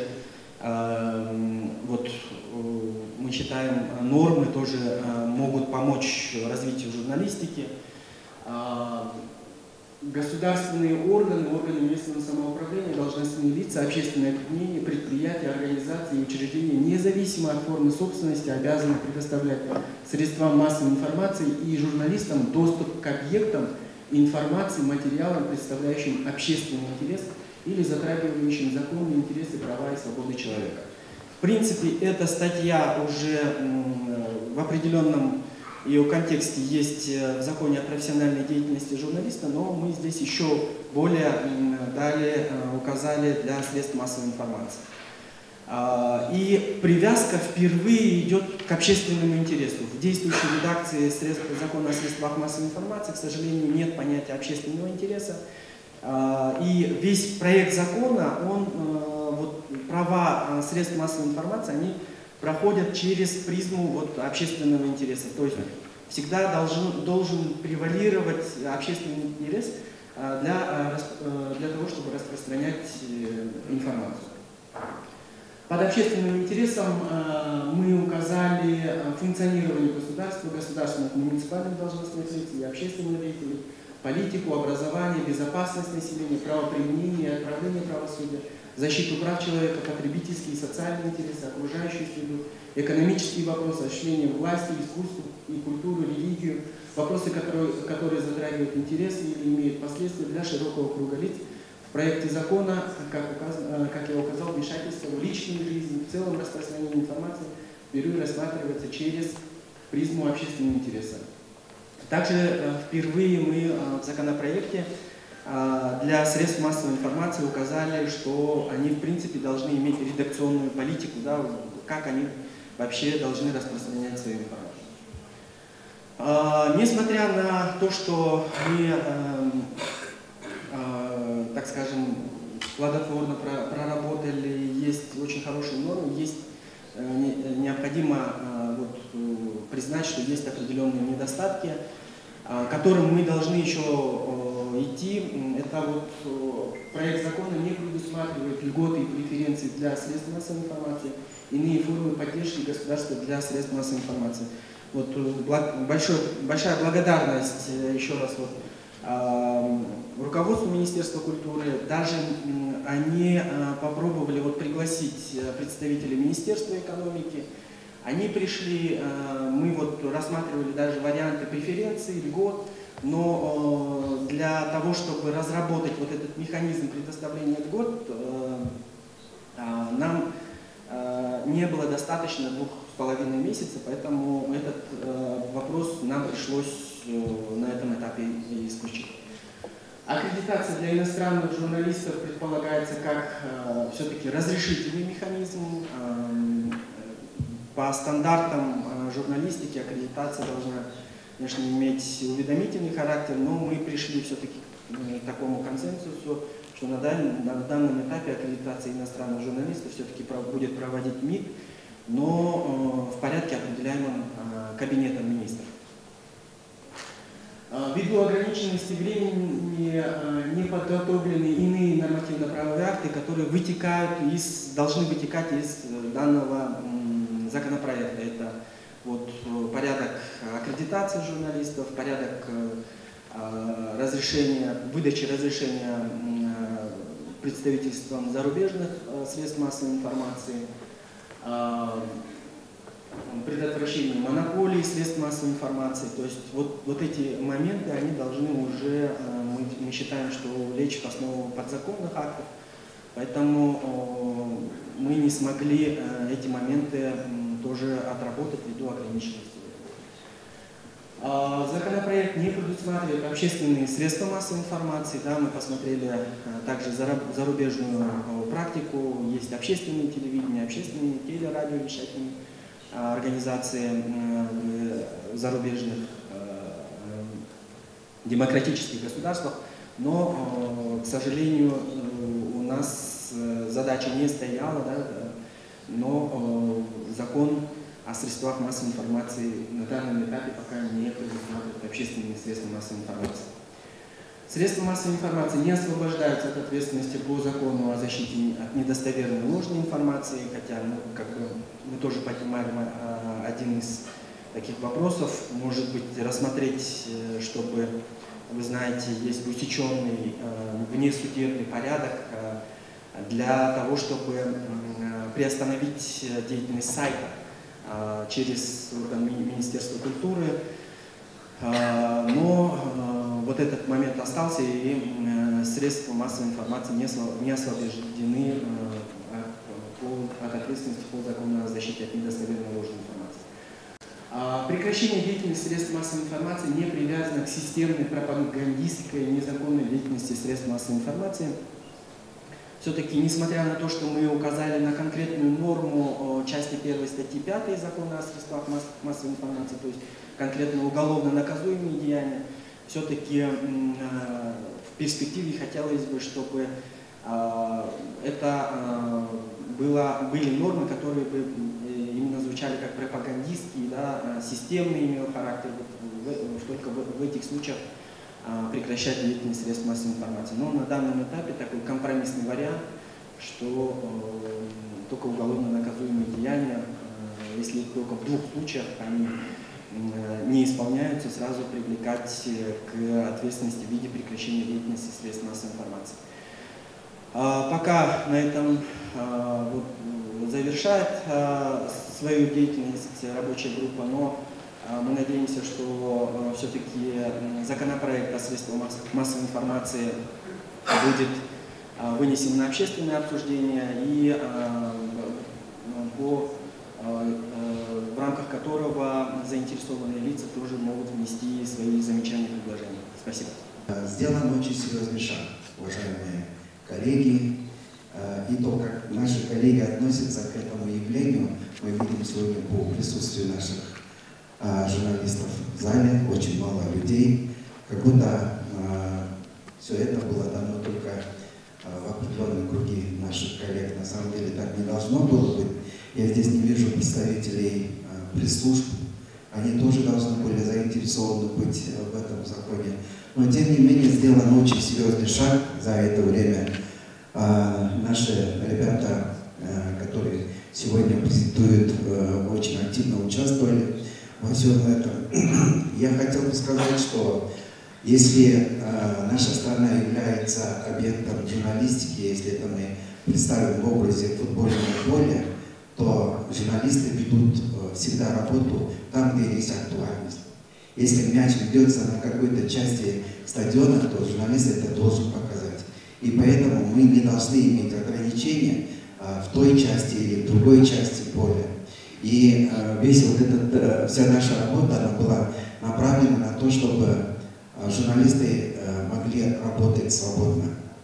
вот мы считаем, нормы тоже могут помочь развитию журналистики. Государственные органы, органы местного самоуправления, должностные лица, общественные объединения, предприятия, организации и учреждения, независимо от формы собственности, обязаны предоставлять средствам массовой информации и журналистам доступ к объектам информации, материалам, представляющим общественный интерес или затрагивающим законные интересы, права и свободы человека. В принципе, эта статья уже в определенном ее контексте есть в законе о профессиональной деятельности журналиста, но мы здесь еще более далее указали для средств массовой информации. И привязка впервые идет к общественному интересу. В действующей редакции закона о средствах массовой информации, к сожалению, нет понятия общественного интереса. И весь проект закона, вот, права средств массовой информации, они проходят через призму вот, общественного интереса. То есть всегда должен превалировать общественный интерес для того, чтобы распространять информацию. Под общественным интересом мы указали функционирование государства, государственных муниципальных должностных лиц и общественных деятелей, политику, образование, безопасность населения, правоприменение, отправление правосудия, защиту прав человека, потребительские и социальные интересы, окружающую среду, экономические вопросы, осуществление власти, искусство и культуру, религию, вопросы, которые затрагивают интересы или имеют последствия для широкого круга лиц. В проекте закона, как я указал, вмешательство в личную жизнь, в целом распространение информации впервые рассматривается через призму общественного интереса. Также впервые мы в законопроекте для средств массовой информации указали, что они в принципе должны иметь редакционную политику, да, как они вообще должны распространять свою информацию. Несмотря на то, что мы, так скажем, плодотворно проработали, есть очень хорошие нормы, есть необходимо признать, что есть определенные недостатки, к которым мы должны еще идти. Это проект закона не предусматривает льготы и преференции для средств массовой информации, иные формы поддержки государства для средств массовой информации. Большая благодарность еще раз руководству Министерства культуры. Даже они попробовали пригласить представителей Министерства экономики. Они пришли, мы рассматривали даже варианты преференций, льгот, но для того, чтобы разработать этот механизм предоставления льгот, нам не было достаточно 2,5 месяца, поэтому этот вопрос нам пришлось на этом этапе исключить. Аккредитация для иностранных журналистов предполагается как все-таки разрешительный механизм. По стандартам журналистики аккредитация должна, конечно, иметь уведомительный характер, но мы пришли все-таки к такому консенсусу, что на данном этапе аккредитация иностранных журналистов все-таки будет проводить МИД, но в порядке, определяемом Кабинетом министров. Ввиду ограниченности времени не подготовлены иные нормативно-правовые акты, которые должны вытекать из данного законопроекта. Это порядок аккредитации журналистов, порядок выдачи разрешения представительствам зарубежных средств массовой информации, предотвращение монополии средств массовой информации. То есть эти моменты, они должны уже, мы считаем, что лечь в основу подзаконных актов, поэтому мы не смогли эти моменты тоже отработать ввиду ограниченности. Законопроект не предусматривает общественные средства массовой информации. Да, мы посмотрели также зарубежную практику. Есть общественные телевидения, общественные телерадиовещательные организации в зарубежных демократических государствах. Но, к сожалению, у нас задача не стояла, но закон о средствах массовой информации на данном этапе пока не предусматривает общественные средства массовой информации. Средства массовой информации не освобождаются от ответственности по закону о защите от недостоверной ложной информации, хотя мы тоже поднимаем один из таких вопросов, может быть, рассмотреть, чтобы, вы знаете, есть усеченный внесудебный порядок для того, чтобы приостановить деятельность сайта через орган Министерства культуры, но этот момент остался, и средства массовой информации не освобождены от ответственности по закону о защите от недостоверной ложной информации. Прекращение деятельности средств массовой информации не привязано к системной пропагандистской незаконной деятельности средств массовой информации. Все-таки, несмотря на то, что мы указали на конкретную норму части 1 статьи 5 Закона о средствах массовой информации, то есть конкретно уголовно наказуемые деяния, все-таки в перспективе хотелось бы, чтобы это были нормы, которые бы именно звучали как пропагандистские, системный имел характер, только в этих случаях прекращать деятельность средств массовой информации. Но на данном этапе такой компромиссный вариант, что только уголовно наказуемые деяния, если только в 2 случаях они не исполняются, сразу привлекать к ответственности в виде прекращения деятельности средств массовой информации. Пока на этом завершает свою деятельность рабочая группа, но мы надеемся, что все-таки законопроект о средствах массовой информации будет вынесен на общественное обсуждение, и в рамках которого заинтересованные лица тоже могут внести свои замечания и предложения. Спасибо. Сделан очень серьезный шаг, уважаемые коллеги. И то, как наши коллеги относятся к этому явлению, мы видим сегодня по присутствию наших журналистов в зале, очень мало людей, как будто все это было дано только в определенные круги наших коллег. На самом деле так не должно было быть. Я здесь не вижу представителей пресс-служб, они тоже должны были заинтересованы быть в этом законе. Но тем не менее сделан очень серьезный шаг за это время. Наши ребята, которые сегодня презентуют, очень активно участвовали во всем этом. Я хотел бы сказать, что если наша страна является объектом журналистики, если это мы представим в образе футбольного поля, то журналисты ведут всегда работу там, где есть актуальность. Если мяч ведется на какой-то части стадиона, то журналист это должен показать. И поэтому мы не должны иметь ограничения в той части или в другой части поля. И вся наша работа она была направлена на то, чтобы журналисты могли работать свободно.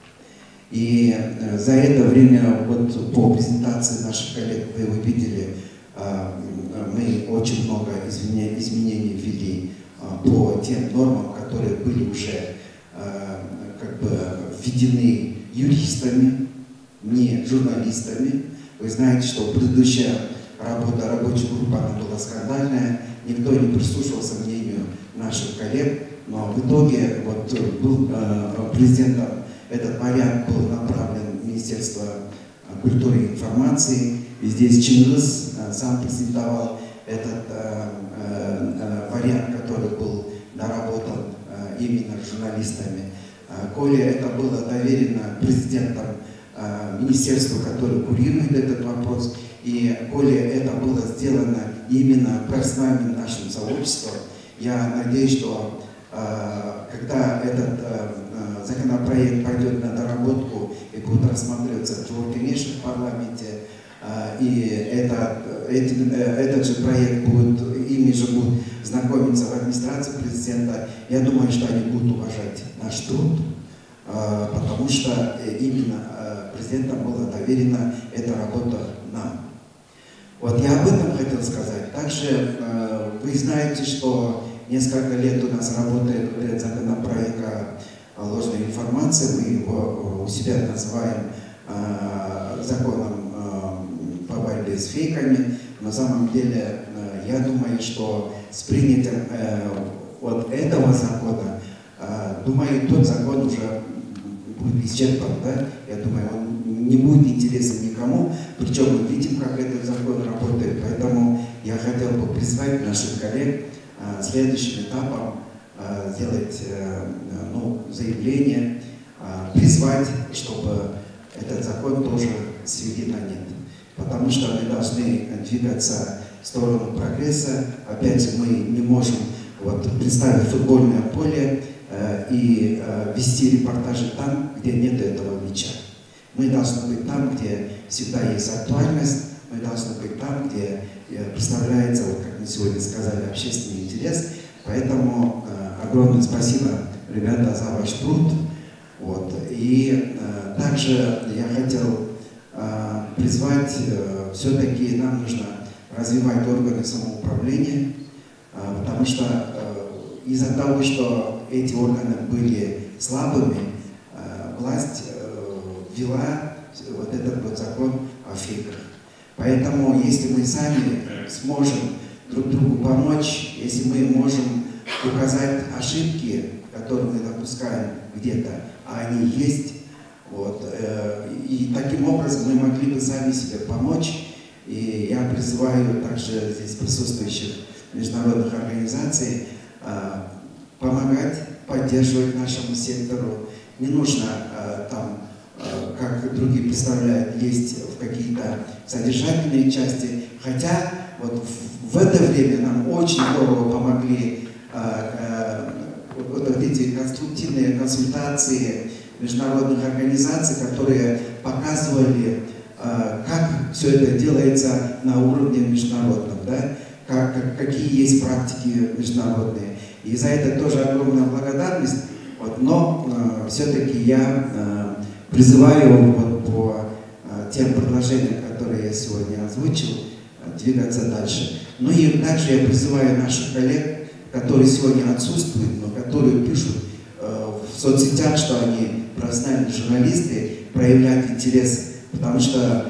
И за это время, вот по презентации наших коллег, вы видели, мы очень много изменений ввели по тем нормам, которые были уже как бы введены юристами, не журналистами. Вы знаете, что предыдущая работа рабочей группы она была скандальная, никто не прислушивался к мнению наших коллег, но в итоге вот был президентом этот вариант был направлен в Министерство культуры и информации, и здесь Чингис сам презентовал этот вариант, который был доработан именно журналистами. Коли это было доверено президентом министерству, которое курирует этот вопрос, и коли это было сделано именно профессиональным нашим сообществом, я надеюсь, что когда этот законопроект пойдет на доработку и будет рассматриваться в дальнейшем парламенте, и этот же проект ими же будут знакомиться в администрации президента, я думаю, что они будут уважать наш труд, потому что именно президентом была доверена эта работа нам. Вот я об этом хотел сказать. Также вы знаете, что несколько лет у нас работает законопроект о ложной информации, мы его у себя называем законом по борьбе с фейками. На самом деле, я думаю, что с принятием вот этого закона, думаю, тот закон уже будет исчерпан, да? Я думаю, он не будет интересен никому, причем мы видим, как этот закон работает, поэтому я хотел бы призвать наших коллег следующим этапом сделать заявление, призвать, чтобы этот закон тоже свели на нет. Потому что мы должны двигаться в сторону прогресса. Опять же, мы не можем представить футбольное поле и вести репортажи там, где нет этого мяча. Мы должны быть там, где всегда есть актуальность, мы должны быть там, где представляется, как мы сегодня сказали, общественный интерес. Поэтому огромное спасибо, ребята, за ваш труд. И также я хотел призвать, все-таки нам нужно развивать органы самоуправления, потому что из-за того, что эти органы были слабыми, власть ввела вот этот вот закон о фейках. Поэтому, если мы сами сможем друг другу помочь, если мы можем указать ошибки, которые мы допускаем где-то, а они есть, и таким образом мы могли бы сами себе помочь. И я призываю также здесь присутствующих международных организаций помогать, поддерживать нашему сектору. Не нужно там, как другие представляют, лезть в какие-то содержательные части. Хотя вот в это время нам очень здорово помогли вот эти конструктивные консультации международных организаций, которые показывали, как все это делается на уровне международном, да? Какие есть практики международные. И за это тоже огромная благодарность. Вот, но все-таки я призываю вот по тем предложениям, которые я сегодня озвучил, двигаться дальше. Ну и также я призываю наших коллег, которые сегодня отсутствуют, но которые пишут в соцсетях, что они профессиональные журналисты, проявлять интерес, потому что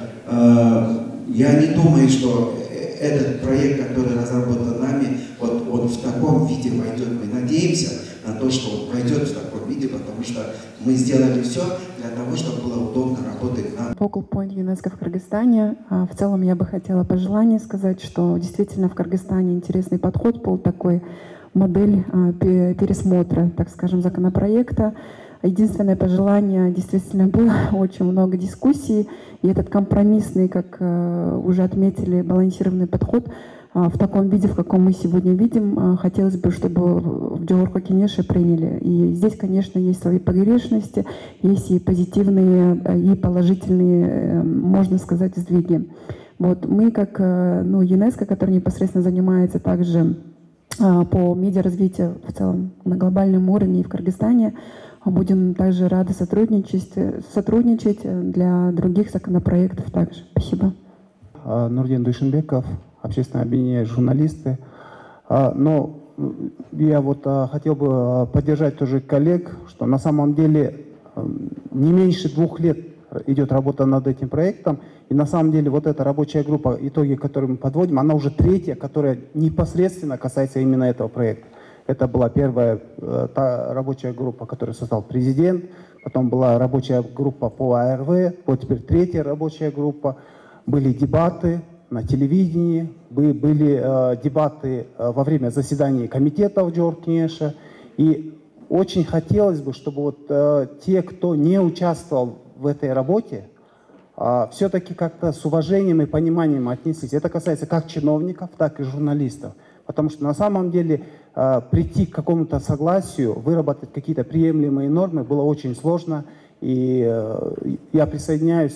я не думаю, что этот проект, который разработан нами, вот он в таком виде войдет. Мы надеемся на то, что он войдет в таком виде, потому что мы сделали все для того, чтобы было удобно работать нам. Focal Point ЮНЕСКО в Кыргызстане. В целом я бы хотела пожелание сказать, что действительно в Кыргызстане интересный подход был такой, модель пересмотра, так скажем, законопроекта. Единственное пожелание, действительно было очень много дискуссий, и этот компромиссный, как уже отметили, балансированный подход в таком виде, в каком мы сегодня видим, хотелось бы, чтобы в Жогорку Кеңеше приняли. И здесь, конечно, есть свои погрешности, есть и позитивные, и положительные, можно сказать, сдвиги. Вот мы, как ЮНЕСКО, который непосредственно занимается также по медиаразвитию в целом на глобальном уровне и в Кыргызстане, будем также рады сотрудничать для других законопроектов также. Спасибо. Нурдин Дуйшинбеков, общественное объединение «Журналисты». Но я вот хотел бы поддержать тоже коллег, что на самом деле не меньше 2 лет идет работа над этим проектом. И на самом деле вот эта рабочая группа, итоги, которые мы подводим, она уже 3-я, которая непосредственно касается именно этого проекта. Это была первая та рабочая группа, которую создал президент, потом была рабочая группа по АРВ, вот теперь 3-я рабочая группа. Были дебаты на телевидении, были дебаты во время заседаний комитетов Жогорку Кеңеше. И очень хотелось бы, чтобы вот те, кто не участвовал в этой работе, все-таки как-то с уважением и пониманием отнеслись. Это касается как чиновников, так и журналистов. Потому что на самом деле прийти к какому-то согласию, выработать какие-то приемлемые нормы было очень сложно. И я присоединяюсь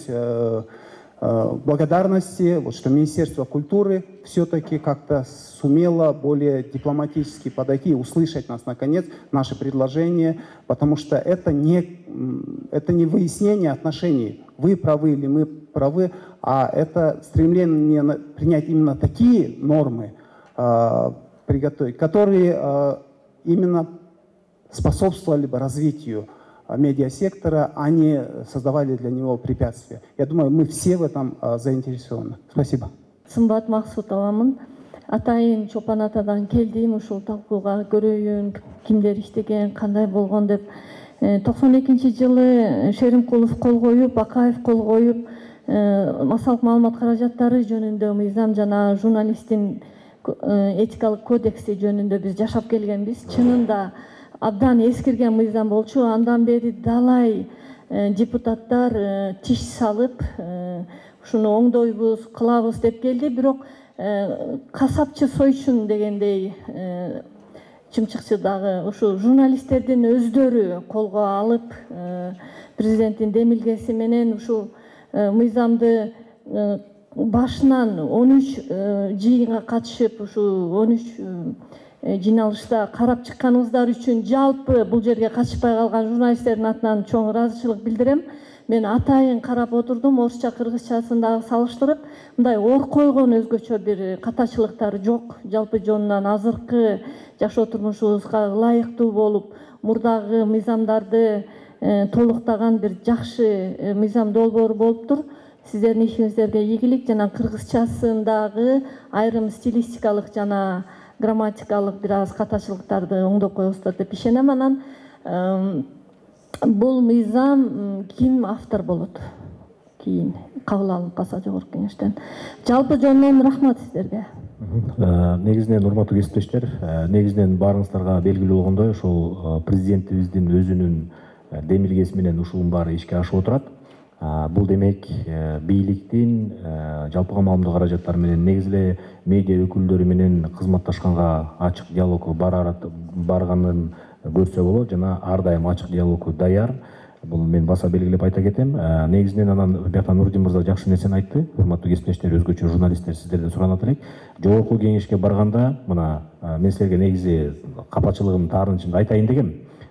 к благодарности, вот, что Министерство культуры все-таки как-то сумело более дипломатически подойти, услышать нас наконец, наши предложения, потому что это не выяснение отношений. Вы правы или мы правы, а это стремление принять именно такие нормы, приготовить, которые именно способствовали бы развитию медиасектора, а не создавали для него препятствия. Я думаю, мы все в этом заинтересованы. Спасибо. Сымбат Максут аламын. Атайын Чопан атадан келдим, ушул талкууга көрөйүн, кимдер иштеген, кандай болгон деп. 92-жылы Шеримкулов кол коюп, Акаев кол коюп, массалык маалымат каражаттары жөнүндө мыйзам жана журналисттин этикалык кодекси жөнүндө биз жашап келгенбиз. Чынында абдан эскирген мыйзам болчу. Андан бери далай депутаттар тиш салып, ушуну оңдойбуз, кылабыз деп келди. Бирок касапчы сойчун дегендей чымчыкчы дагы ушу журналисттердин өздөрү колго алып, президенттин демилгеси менен ушу мыйзамды башынан 13 жыйынга катышып, ушу 13 жиналышта карап чыкканыңыздар үчүн жалпы бул жерге катышпай калган журналисттердин атынан чоң ыраазычылык билдирем. Мен атайын карап отурдум, орусча кыргызчасын дагы салыштырып, мындай ор койгон өзгөчө бир катачылыктар жок. Жалпы жонунан азыркы жашоо турмушубузга ылайыктуу болуп, мурдагы мыйзамдарды толуктаган бир жакшы мыйзам долбоору болуптур. Сиздердин ишиңиздерге ийгилик, жана кыргызчасындагы айрым стилистикалык жана грамматикалык бир аз катачылыктарды оңдоп коесуздар деп ишенем. Анан бул мыйзам ким автор болот? Кийин кабыл алынып калса Жогорку Кеңештен. Жалпы жонунан рахмат сиздерге. Негизинен урматтуу кесиптештер, негизинен баарыңыздарга белгилүү болгондой, ошол президентибиздин өзүнүн демилгеси менен ушунун баары ишке ашып отурат. Бул демек бийликтин жалпыга маалымдоо каражаттары менен негизи эле медиа өкүлдөрү менен кызматташканга ачык диалог барганын көрсө болот, жана ар дайым ачык диалогу даяр. Бул мен баса белгилеп айта кетем. Негизинен анан бияктан Нурдин мырза жакшы нерсени айтты. Урматтуу кесиптештер, өзгөчө журналисттер, сиздерден суранат элек. Жогорку Кеңешке барганда, мына мен силерге негизи капачылыгымдын таарынычымды айтайын дегем.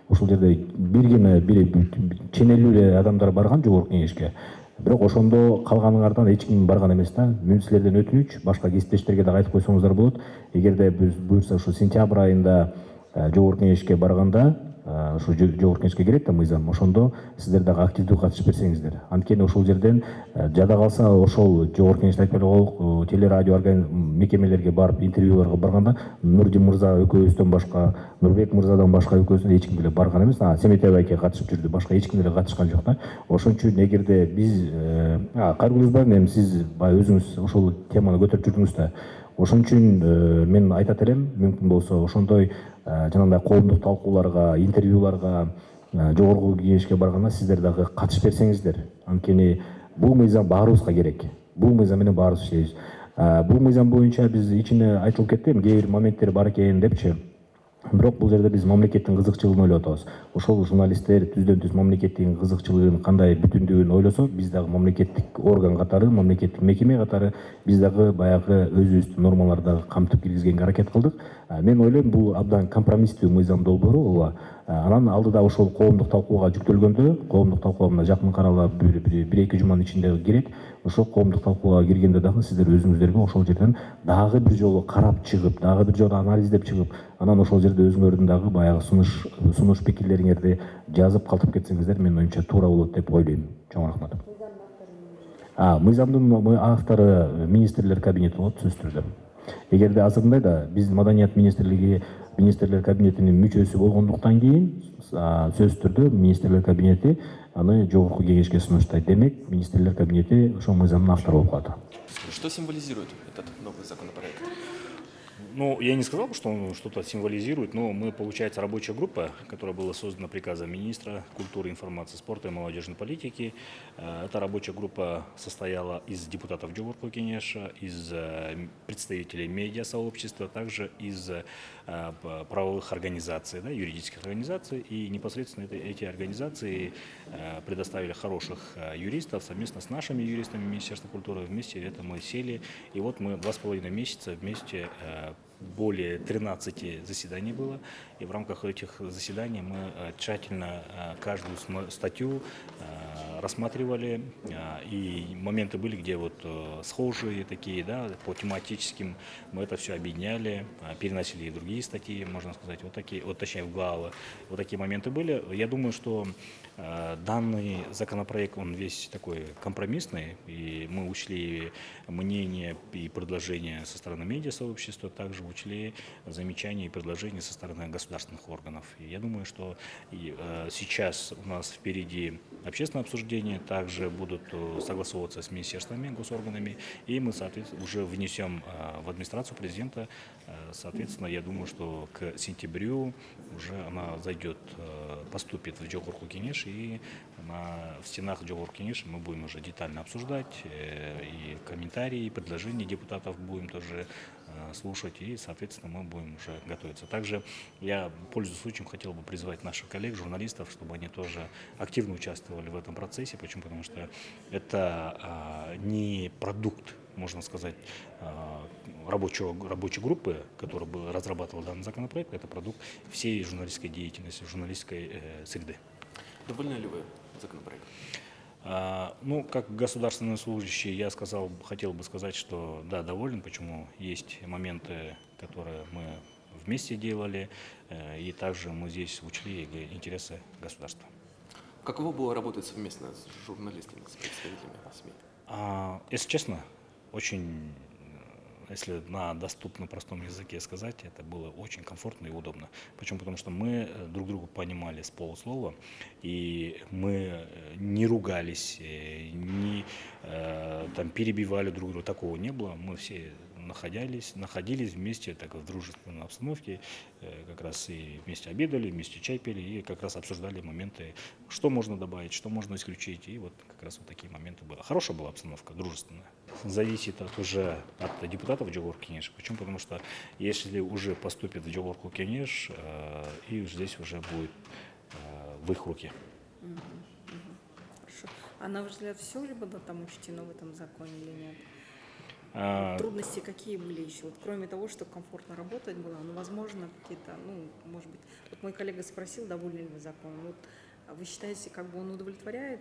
ошол жерде бир ченелүү эле адамдар барган жогорку кеңешке. Бирок ошондо калганыңардан эч ким барган эмес да. Мен силерден өтүнүч, башка кесиптештерге дагы айтып койсоңуздар болот. Эгерде буюрса ушу сентябрь айында жогорку кеңешке барганда, ушу жогорку кеңешке кирет да мыйзам, ошондо сиздер дагы активдүү катышып берсеңиздер. Анткени ошол жерден жада калса ошол жогорку кеңеште айтпай коелук, телерадио мекемелерге барып интервьюларга барганда Нурдин мырза экөөбүздөн башка, Нурбек мырзадан башка экөөбүздөн эч ким деле барган эмес. Семетей байке катышып жүрдү, башка эч ким деле катышкан жок да. Ошон үчүн эгерде биз кайрылуу жүрбөйм, эми сиз баягы өзүңүз ошол теманы көтөрүп жүрдүңүз да. Ошон үчүн мен айтат элем, мүмкүн болсо ошондой жанагындай коомдук талкууларга, интервьюларга, жогорку кеңешке барганда сиздер дагы катышып берсеңиздер. Анткени бул мыйзам баарыбызга керек. Бул мыйзам менен баарыбыз иштейбиз. Бул мыйзам боюнча биз ичине айтылып кетти, кээ бир моменттер бар экен депчи. Бирок бул жерде биз мамлекеттин кызыкчылыгын ойлоп атабыз. Ошол журналисттер түздөн түз мамлекеттин кызыкчылыгын кандай бүтүндүгүн ойлосо, биз дагы мамлекеттик орган катары, мамлекеттик мекеме катары биз дагы баягы өзүбүздүн нормаларды камтып киргизгенге аракет кылдык. Мен ойлойм, бул абдан компромисстүү мыйзам долбоору ооба. Анан алдыда ошол коомдук талкууга жүктөлгөндө, коомдук талкууга мына жакын аралаа 1-2 жуманын ичинде кирет. Ошол коомдук талкууга киргенде дагы сиздер өзүңүздөргө ошол жерден дагы бир жолу карап чыгып, дагы бир жолу анализдеп чыгып, анан ошол жерде өзүңөрдүн дагы баягы сунуш пикирлериңерди жазып калтырып кетсеңиздер, менин оюмча туура болот деп ойлойм. Чоң рахмат. Мыйзамдын автору министрлер кабинети болот, сөзсүз түрдө. Эгерде азырындай да биз Маданият министрлиги министрлер кабинетинин мүчөсү болгондуктан кийин сөзсүз түрдө министрлер кабинети аны жогорку кеңешке сунуштайт. Демек, министрлер кабинети ошол мыйзамдын автору болуп калат. Что символизирует этот новый законопроект? Ну, я не сказал, что он что-то символизирует, но мы, получается, рабочая группа, которая была создана приказом министра культуры, информации, спорта и молодежной политики. Эта рабочая группа состояла из депутатов Жогорку кеңеша, из представителей медиасообщества, также из правовых организаций, да, юридических организаций. И непосредственно эти организации предоставили хороших юристов совместно с нашими юристами Министерства культуры. Вместе это мы сели, и вот мы 2,5 месяца вместе. Более 13 заседаний было, и в рамках этих заседаний мы тщательно каждую статью рассматривали, и моменты были, где вот схожие такие, да, по тематическим, мы это все объединяли, переносили и другие статьи, можно сказать, вот такие, вот точнее в главы, вот такие моменты были. Я думаю, что данный законопроект, он весь такой компромиссный, и мы учли мнения и предложения со стороны медиасообщества, также учли замечания и предложения со стороны государственных органов. И я думаю, что сейчас у нас впереди общественное обсуждение, также будут согласовываться с министерствами, госорганами, и мы, соответственно, уже внесем в администрацию президента. Соответственно, я думаю, что к сентябрю уже она зайдет, поступит в Жогорку кеңеш, и в стенах Жогорку кеңеша мы будем уже детально обсуждать, и комментарии, и предложения депутатов будем тоже слушать, и, соответственно, мы будем уже готовиться. Также я, пользуясь случаем, хотел бы призвать наших коллег, журналистов, чтобы они тоже активно участвовали в этом процессе. Почему? Потому что это не продукт, можно сказать, рабочей группы, которая бы разрабатывала данный законопроект, это продукт всей журналистской деятельности, журналистской среды. Довольны ли вы законопроектом? Ну, как государственный служащий, я хотел бы сказать, что да, доволен. Почему? Есть моменты, которые мы вместе делали, и также мы здесь учли интересы государства. Каково было работать совместно с журналистами, с представителями СМИ? Если честно, очень, если на доступном простом языке сказать, это было очень комфортно и удобно. Почему? Потому что мы друг друга понимали с полуслова, и мы не ругались, не там перебивали друг друга, такого не было. Мы все находились вместе так, в дружественной обстановке, как раз и вместе обедали, вместе чай пили, и как раз обсуждали моменты, что можно добавить, что можно исключить, и вот как раз вот такие моменты были. Хорошая была обстановка, дружественная. Зависит уже от депутатов Жогорку кеңеш. Почему? Потому что если уже поступит в Жогорку кеңеш, и здесь уже будет в их руке. Хорошо. А на ваш взгляд, все ли было там учтено в этом законе или нет? Трудности какие были еще? Вот, кроме того, что комфортно работать было, ну, возможно, какие-то, ну, может быть, вот мой коллега спросил, довольны ли вы законом. Вот, вы считаете, как бы он удовлетворяет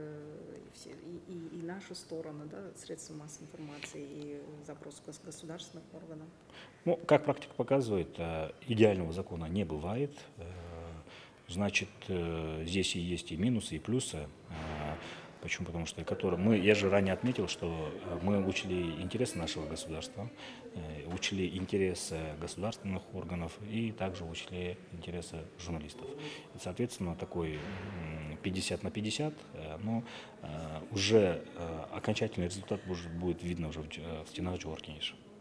и нашу сторону, да, средства массовой информации, и запрос государственных органов? Ну, как практика показывает, идеального закона не бывает. Значит, здесь и есть и минусы, и плюсы. Почему? Потому что я же ранее отметил, что мы учли интересы нашего государства, учли интересы государственных органов и также учли интересы журналистов. И, соответственно, такой 50 на 50, но уже окончательный результат будет видно уже в стенах Джохор Кенеша.